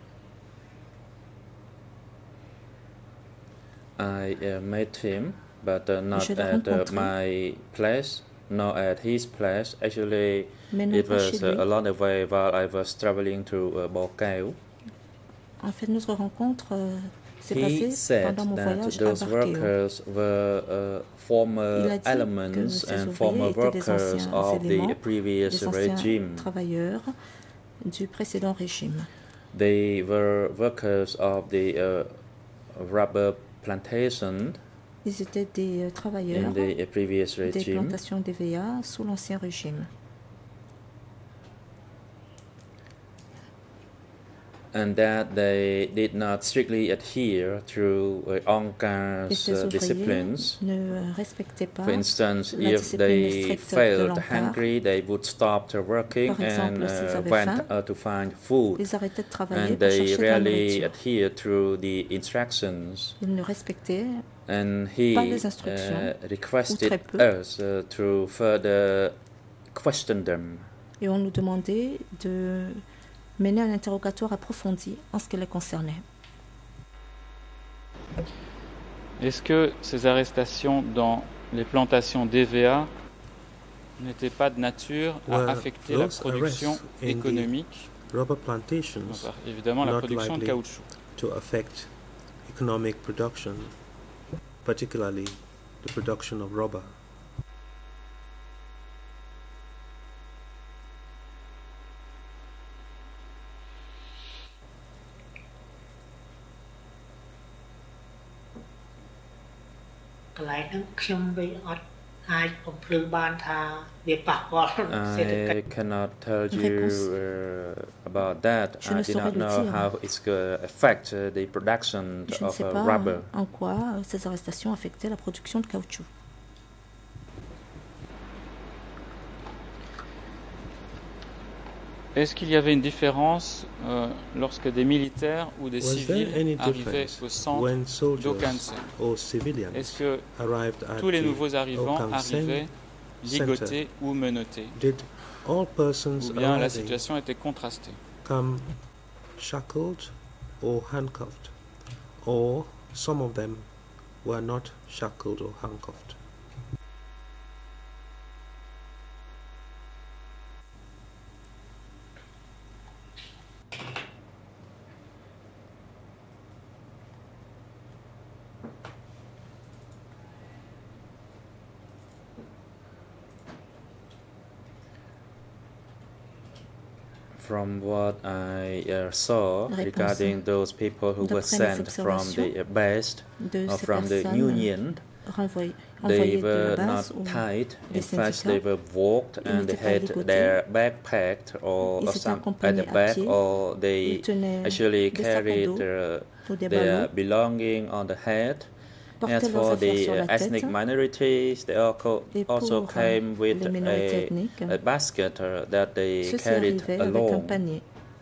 I met him, but not at my place, nor at his place. Actually, it was a long way while I was traveling to Bokao. En fait, notre rencontre s'est He passée said pendant mon that voyage à those Barkeo. workers were former elements and former workers of the previous regime. Travailleurs du précédent régime. They were workers of the rubber plantation. Ils étaient des travailleurs des plantations d'EVA sous l'ancien régime. And that they did not strictly adhere to Angkar's disciplines. Ne respectaient pas For instance, la if discipline they stricte de felt l'Angkar. hungry, they would stop their working Par exemple, and went to find food. Ils arrêtaient de travailler And pour they chercher de la rarely nourriture. adhered to the instructions. Ils ne respectaient And he pas les instructions, requested ou très peu. us to further question them. Et on nous demandait de mener un interrogatoire approfondi en ce qui les concernait. Est-ce que ces arrestations dans les plantations d'EVA n'étaient pas de nature à affecter la production économique, évidemment la production de caoutchouc? To affect economic production, particularly the production of rubber. I cannot tell you about that. I do not know how it's going to affect the production of rubber. En quoi ces arrestations affectaient la production de caoutchouc. Est-ce qu'il y avait une différence lorsque des militaires ou des civils arrivaient au centre d'Okansen? Est-ce que tous les nouveaux arrivants arrivaient ligotés ou menottés? Ou bien la situation était contrastée? Come shackled or handcuffed, or some of them were not shackled or handcuffed. From what I saw regarding those people who were sent from the base or from the union, they were not tied. In fact, they were walked and they had their backpack or some at the back, or they actually carried their belonging on the head. As for the ethnic minorities, they also came with a basket that they carried along.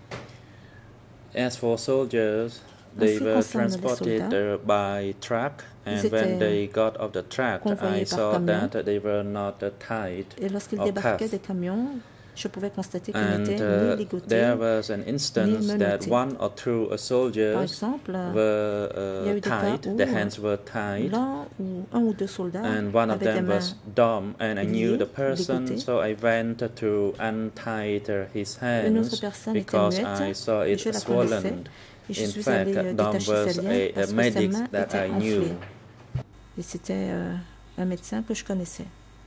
As for soldiers, they were transported by truck, and when they got off the truck, I saw that they were not tied or cuffed. Je pouvais constater qu'ils n'étaient ni ligotés, there was an instance that one or two soldiers were tied, their hands were tied, and one of them was dumb, and I knew the person, so I went to untie his hands because I saw it swollen. In fact, Dom was a medic that I knew. Et c'était un médecin que je connaissais.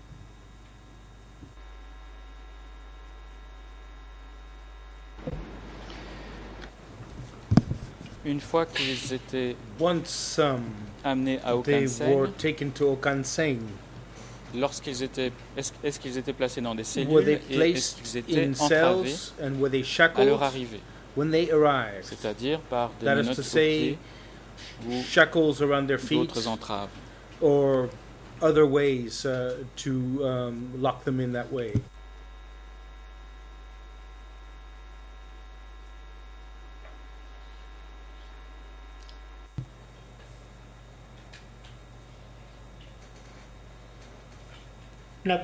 Une fois qu'ils étaient amenés à Okansen, lorsqu'ils étaient, est-ce qu'ils étaient placés dans des cellules et est-ce qu'ils étaient entravés à leur arrivée, c'est-à-dire par des menottes aux pieds ou d'autres entraves, or other ways to lock them in that way? When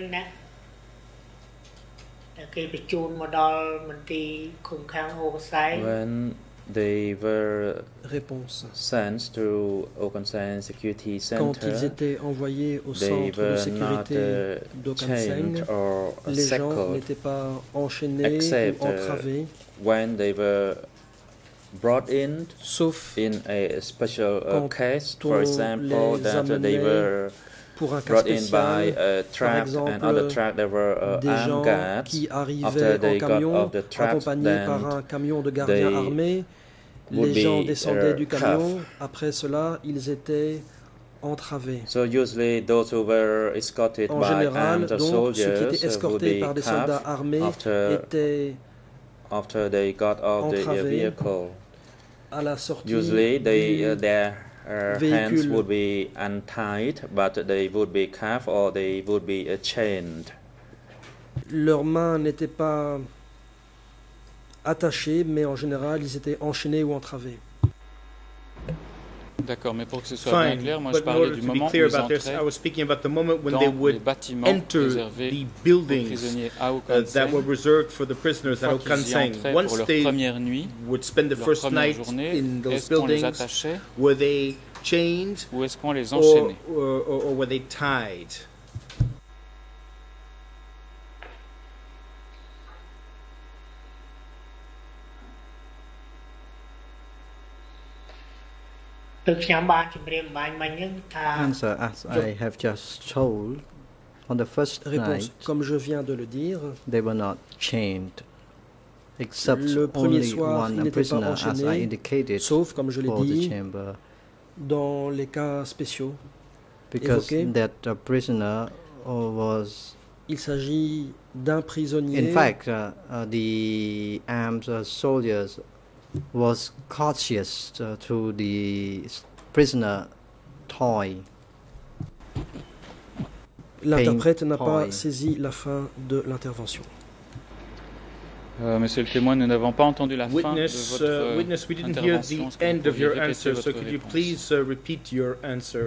they were sent to Okansen Security Center, quand ils étaient envoyés au centre de sécurité d'Okansen, les gens n'étaient pas enchaînés ou entravés. When they were brought in, sauf in a special case, for example, that they were pour un cas brought in by a truck, and on the truck there were armed guards. Qui arrivaient en camion, accompagnés par un camion de gardiens armés. Les gens descendaient du camion. Après cela, ils étaient entravés. So usually those who were escorted en by général, armed donc, soldiers ceux qui étaient escortés par des soldats armés étaient after they got off the vehicle. À la sortie usually their hands would be untied, but they would be cuffed or they would be chained. Leurs mains n'étaient pas attachées, mais en général, ils étaient enchaînés ou entravés. D'accord, mais pour que ce soit bien clair, moi je parlais du moment où ils entraient dans les bâtiments réservés aux prisonniers à Okansen. Une fois qu'ils y entraient pour leur première nuit, leur première journée, est-ce qu'on les attachait ou est-ce qu'on les enchaînait? Answer, as I have just told, on the first Réponse, night, comme je viens de le dire, they were not chained, except le premier only soir, ils one n'étaient pas prisoner, as I enchaînés, indicated, sauf, comme je l'ai for the dit, chamber, dans les cas spéciaux because évoqués. that prisoner was. Il s'agit d'un prisonnier. In fact, the armed soldiers was cautious to the prisoner toy. L'interprète n'a pas saisi la fin de l'intervention. Monsieur le témoin, nous n'avons pas entendu la fin de votre witness, we didn't hear the end of your answer, so could you please repeat your answer?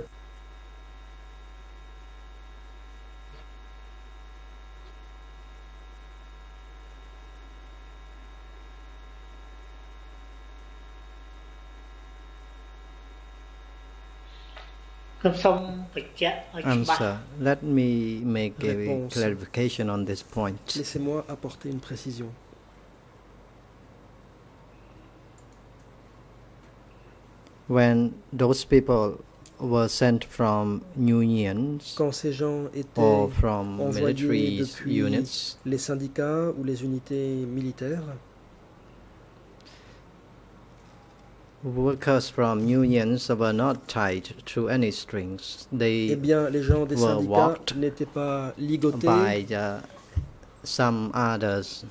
Answer. Let me make Réponse. a clarification on this point. Laissez-moi apporter une précision. When those people were sent from unions Quand ces gens étaient or from envoyés military depuis units, les syndicats ou les unités militaires, workers from unions were not tied to any strings. They eh bien, les gens des were syndicats walked n'étaient pas ligotés by some others,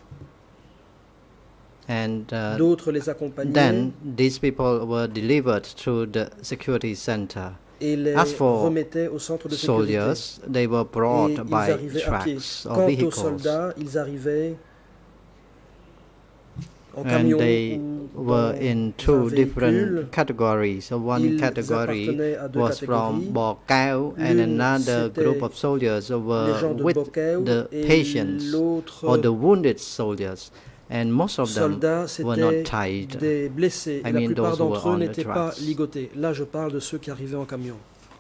and d'autres les accompagnaient then these people were delivered to the security center. et les As for remettaient au centre de sécurité. soldiers, they were Et brought ils by arrivaient à pied. trucks or Quant aux vehicles, soldats, ils arrivaient en and camion they ou were dans in un two véhicule. different categories. So one Ils category appartenaient à deux was from catégories. Bokau, and L'une, another group c'était of soldiers les were gens de with Bokau the et patients l'autre or the wounded soldiers, and most of them soldats, were not c'était tied. des blessés. I Et la mean plupart those who were d'entre eux on the n'étaient pas trucks. ligotés. Là, je parle de ceux qui arrivaient en camion.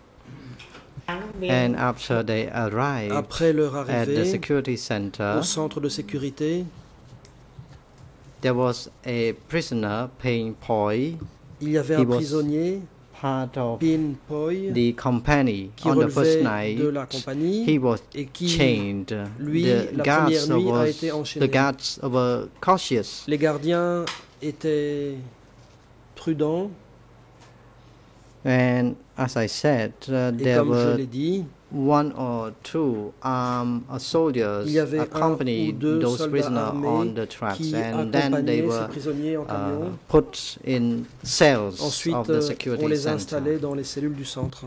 And after they arrived Après leur at the arrivée security center, au centre de sécurité, there was a prisoner, Peng Poi, il y avait He un was prisonnier, part of Pin Poi, the company. qui On the first relevait night, de la compagnie he was et qui, chained. lui, The la guards première nuit, a was été the enchaîné. guards were cautious, Les gardiens étaient prudents and as I said, et there comme je were l'ai dit, one or two soldiers il y avait un ou accompanied deux those soldats prisoners on armés the trucks, qui and then they accompagnaient ces were prisonniers en camion. put in cells Ensuite, of the on security les center. installait dans les cellules du centre.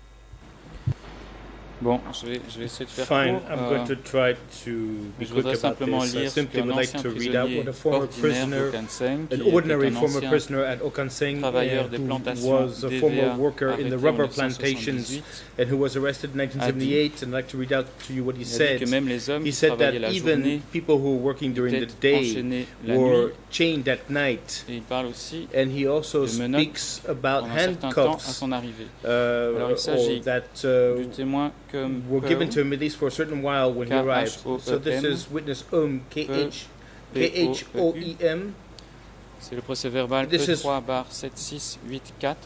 Bon, je vais essayer de faire Fine, court. I'm going to try to be Je quick voudrais about simplement this. I lire ce simply qu'un would like ancien to read out what a prisonnier former ordinaire prisoner, d'Okanseng, an qui ordinary était un former ancien prisoner at Okanseng, travailleur des who plantations was a former d'EVA worker in the arrêté en rubber plantations 1978, and who was arrested in 1978, and I'd like to read out to you what he il a dit said. que même les hommes He qui said that travaillaient la even journée people who were working during the étaient day enchaînés la were nuit. chained at night. Et il parle aussi And he also de menottes speaks about pendant un certain temps à handcuffs son arrivée. Alors il or s'agit that du témoin comme were given to him at least for a certain while when he arrived. So this is witness K-H-O-E-M. C'est le procès verbal E3/7684.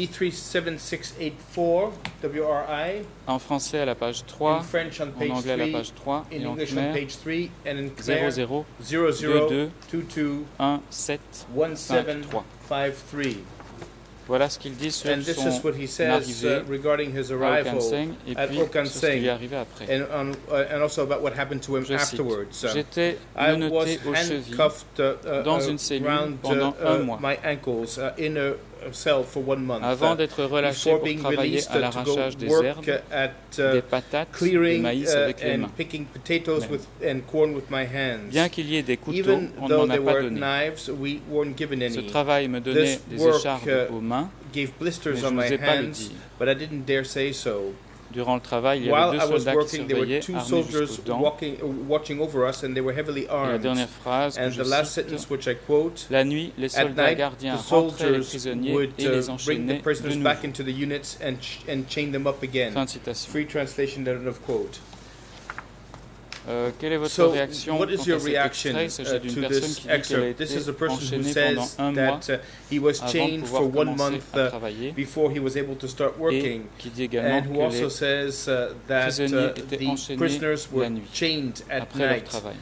E37684 WRI. En français à la page 3, in French on page en anglais à la 3, page 3 in et en English on khmer page 3, and in Khmer 00 00 22 22 17 1753. 53. Voilà ce qu'il dit sur And this is son what he says arrivée regarding his à arrival Okanseng et at puis sur ce qui lui est Okanseng, arrivé après. and also about what happened to him Je cite, afterwards. j'étais I was menotté aux chevilles handcuffed dans une cellule around pendant un mois. my ankles in a cell for 1 month. Avant d'être relâché before pour being travailler released à to go l'arrachage des work herbes, at des patates, du clearing maïs avec les mains. and picking potatoes and corn with my hands. Bien qu'il y ait des couteaux, Even on though n'en a there pas were donné. knives, we weren't given Ce any. travail me donnait This des work, écharpes aux mains, gave blisters mais je on my n'osais pas le hands, dire. but I didn't dare say so. Durant le travail, il y While avait I deux was soldats qui working, there were surveillaient, 2 armés soldiers jusqu'aux dents. watching over us, and they were heavily Et la armed. dernière phrase, que And je the last cite, sentence, which I quote, la nuit, les at soldats night, gardiens the rentraient les soldiers prisonniers would et les bring the enchaînaient de prisoners nouveau. back into the units and chain them up again. Fin de citation. Free translation, end of quote. Quelle est votre réaction quant à cet extrait? Il s'agit d'une personne qui dit qu'elle a été enchaînée pendant un mois avant de pouvoir commencer à travailler et qui dit également que les prisonniers étaient enchaînés la nuit après leur travail.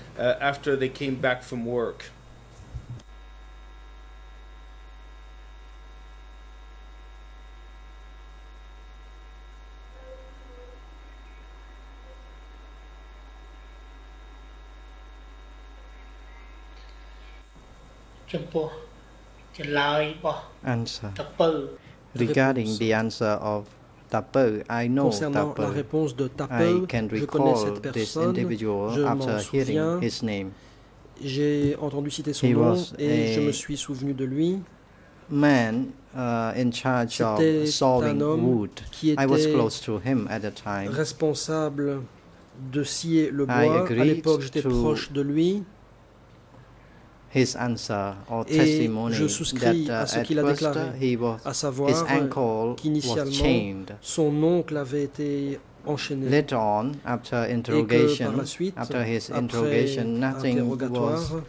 Answer. Regarding the answer of Tapeu, I know Concernant la réponse de Tapeu, I can je connais cette recall this personne, individual je m'en after hearing souviens, his name. j'ai entendu citer son He nom was et je me suis souvenu de lui. Man in charge of C'était sawing un homme wood. qui I was était close to him at the time. responsable de scier le I bois. À agreed l'époque, j'étais to proche de lui. His answer or Et testimony je souscris that à ce at qu'il a first déclaré, à his savoir ankle was qu'initialement, chained. son oncle avait été enchaîné. Later on, after Et que interrogation, par la suite, after his après interrogation, nothing interrogatoire, was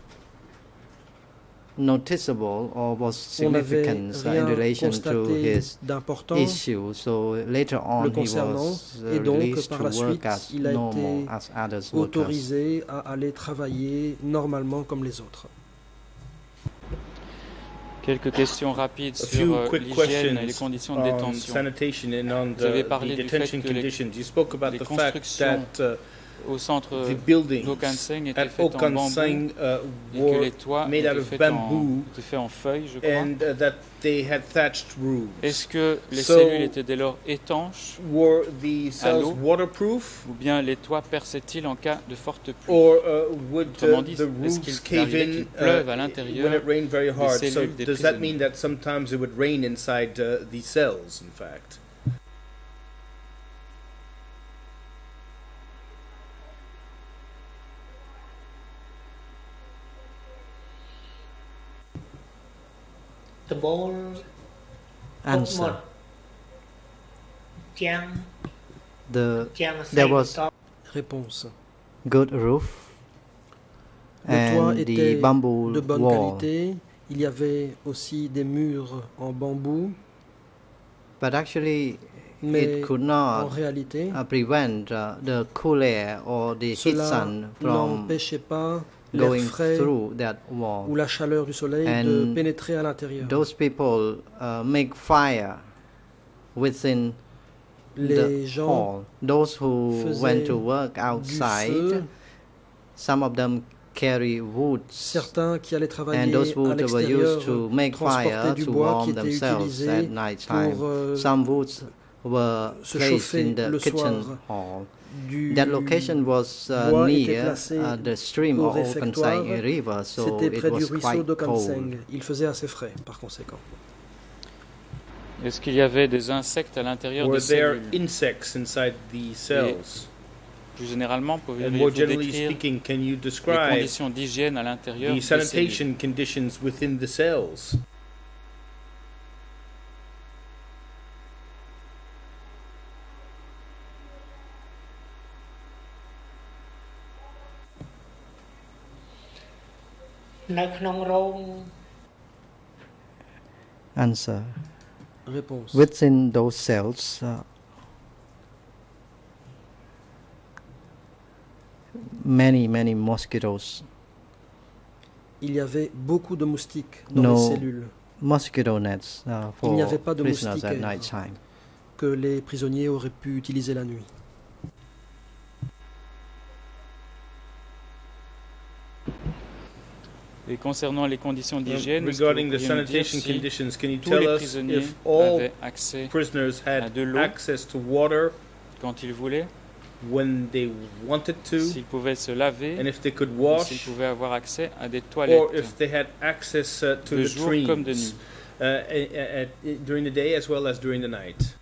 noticeable or was on n'avait significant in rien relation to constaté his d'important issue. So later on, le he concernant, was et donc released par to la work suite, as il a normal été as others workers. autorisé à aller travailler normalement comme les autres. Quelques questions rapides sur l'hygiène et les conditions de détention. Vous avez parlé du fait que les constructions au centre d'Okanseng étaient faites en bambou et que les toits étaient faits en feuilles, je crois. Est-ce que les cellules étaient dès lors étanches à l'eau ou bien les toits perçaient-ils en cas de forte pluie? Autrement dit, est-ce qu'il arrivait qu'il pleuve à l'intérieur des cellules des prisonniers? Answer. There was Réponse. good roof Le toit and the était bamboo de bonne wall, qualité. Il y avait aussi des murs en bambou, but actually mais it could en not réalité, prevent the cool air or the heat cela sun from n'empêchait pas l'air going frais through that wall. ou la chaleur du soleil de And pénétrer à l'intérieur. those people make fire within Les the gens hall. Those who went to faisaient work du outside, feu. some of them carry wood, Certains qui allaient and travailler those à woods were l'extérieur used to make transportaient fire du to bois qui warm était themselves utilisé at night time. pour Some woods were se placed chauffer in the le kitchen soir. hall. Du That location was bois était near placé the stream au of réfectoire. Okanseng River, so C'était it près du was ruisseau quite d'Okanseng. cold. Il faisait assez frais, par conséquent. Est-ce qu'il y avait des insectes à l'intérieur des cellules? Plus généralement, pouvez-vous décrire les conditions d'hygiène à l'intérieur des cellules? Answer. Réponse. Within those cells, many mosquitoes. Il y avait beaucoup de moustiques dans les cellules. Mosquito nets Il n'y for avait pas de prisoners at moustiquaires night time. que les prisonniers auraient pu utiliser la nuit. Et concernant les conditions d'hygiène, regarding the sanitation conditions, can you tell us if all prisoners had access to water quand ils voulaient, when they wanted to, s'ils pouvaient se laver, and if they could wash, s'ils pouvaient avoir accès à des toilettes, or if they had access to the jour comme de nuit, during the day as well as during the night.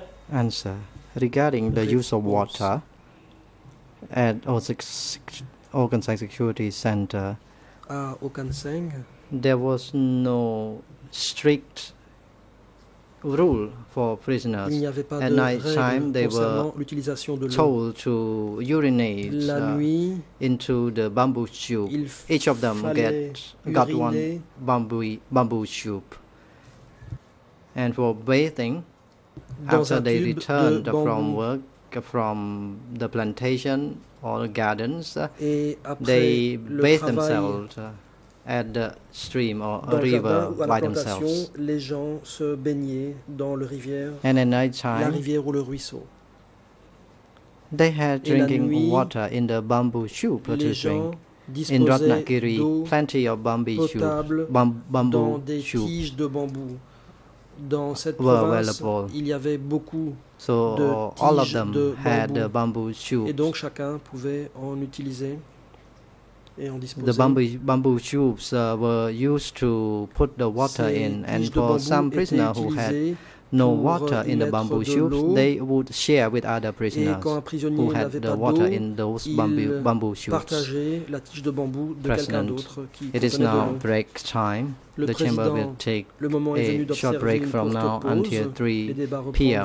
Answer. Regarding the use of water at Okan Seng Security Center, à Okan Seng, there was no strict rule for prisoners. Il n'y avait pas At de night time, they were told to urinate into the bamboo tube. Each of them got one bamboo tube. And for bathing, after they returned from work, from the plantation or the gardens, they bathed themselves at the stream or a river by themselves. Les gens se baignaient dans le rivière, and at night time, la rivière ou le ruisseau. They had drinking water in the bamboo tube to drink. In Ratnagiri, plenty of bamboo tubes de bambou. Dans cette province, il y avait beaucoup so all of them had the bamboo tubes. Et donc chacun pouvait en utiliser et en disposer. The bamboo tubes were used to put the water in, and for some prisoners who had no water in the bamboo tubes, they would share with other prisoners who had the water in those bamboo tubes. La tige de bambou de quelqu'un d'autre qui it is now break time. The chamber will take a short break from now until 3 p.m.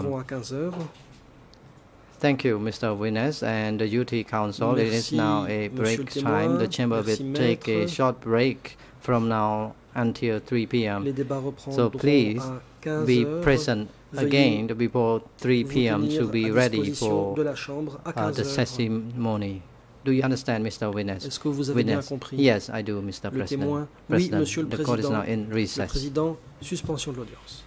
Thank you, Mr. Witness and the UT Council. It is now a break time. The chamber will take a short break from now until 3 p.m. So please be present again before 3 p.m. to be ready for the testimony. Do you understand, Mr. Witness? Est-ce que vous avez bien compris? Yes, I do, Mr. President. Oui, Monsieur le The court is now Président. in recess. Le Président, suspension de l'audience.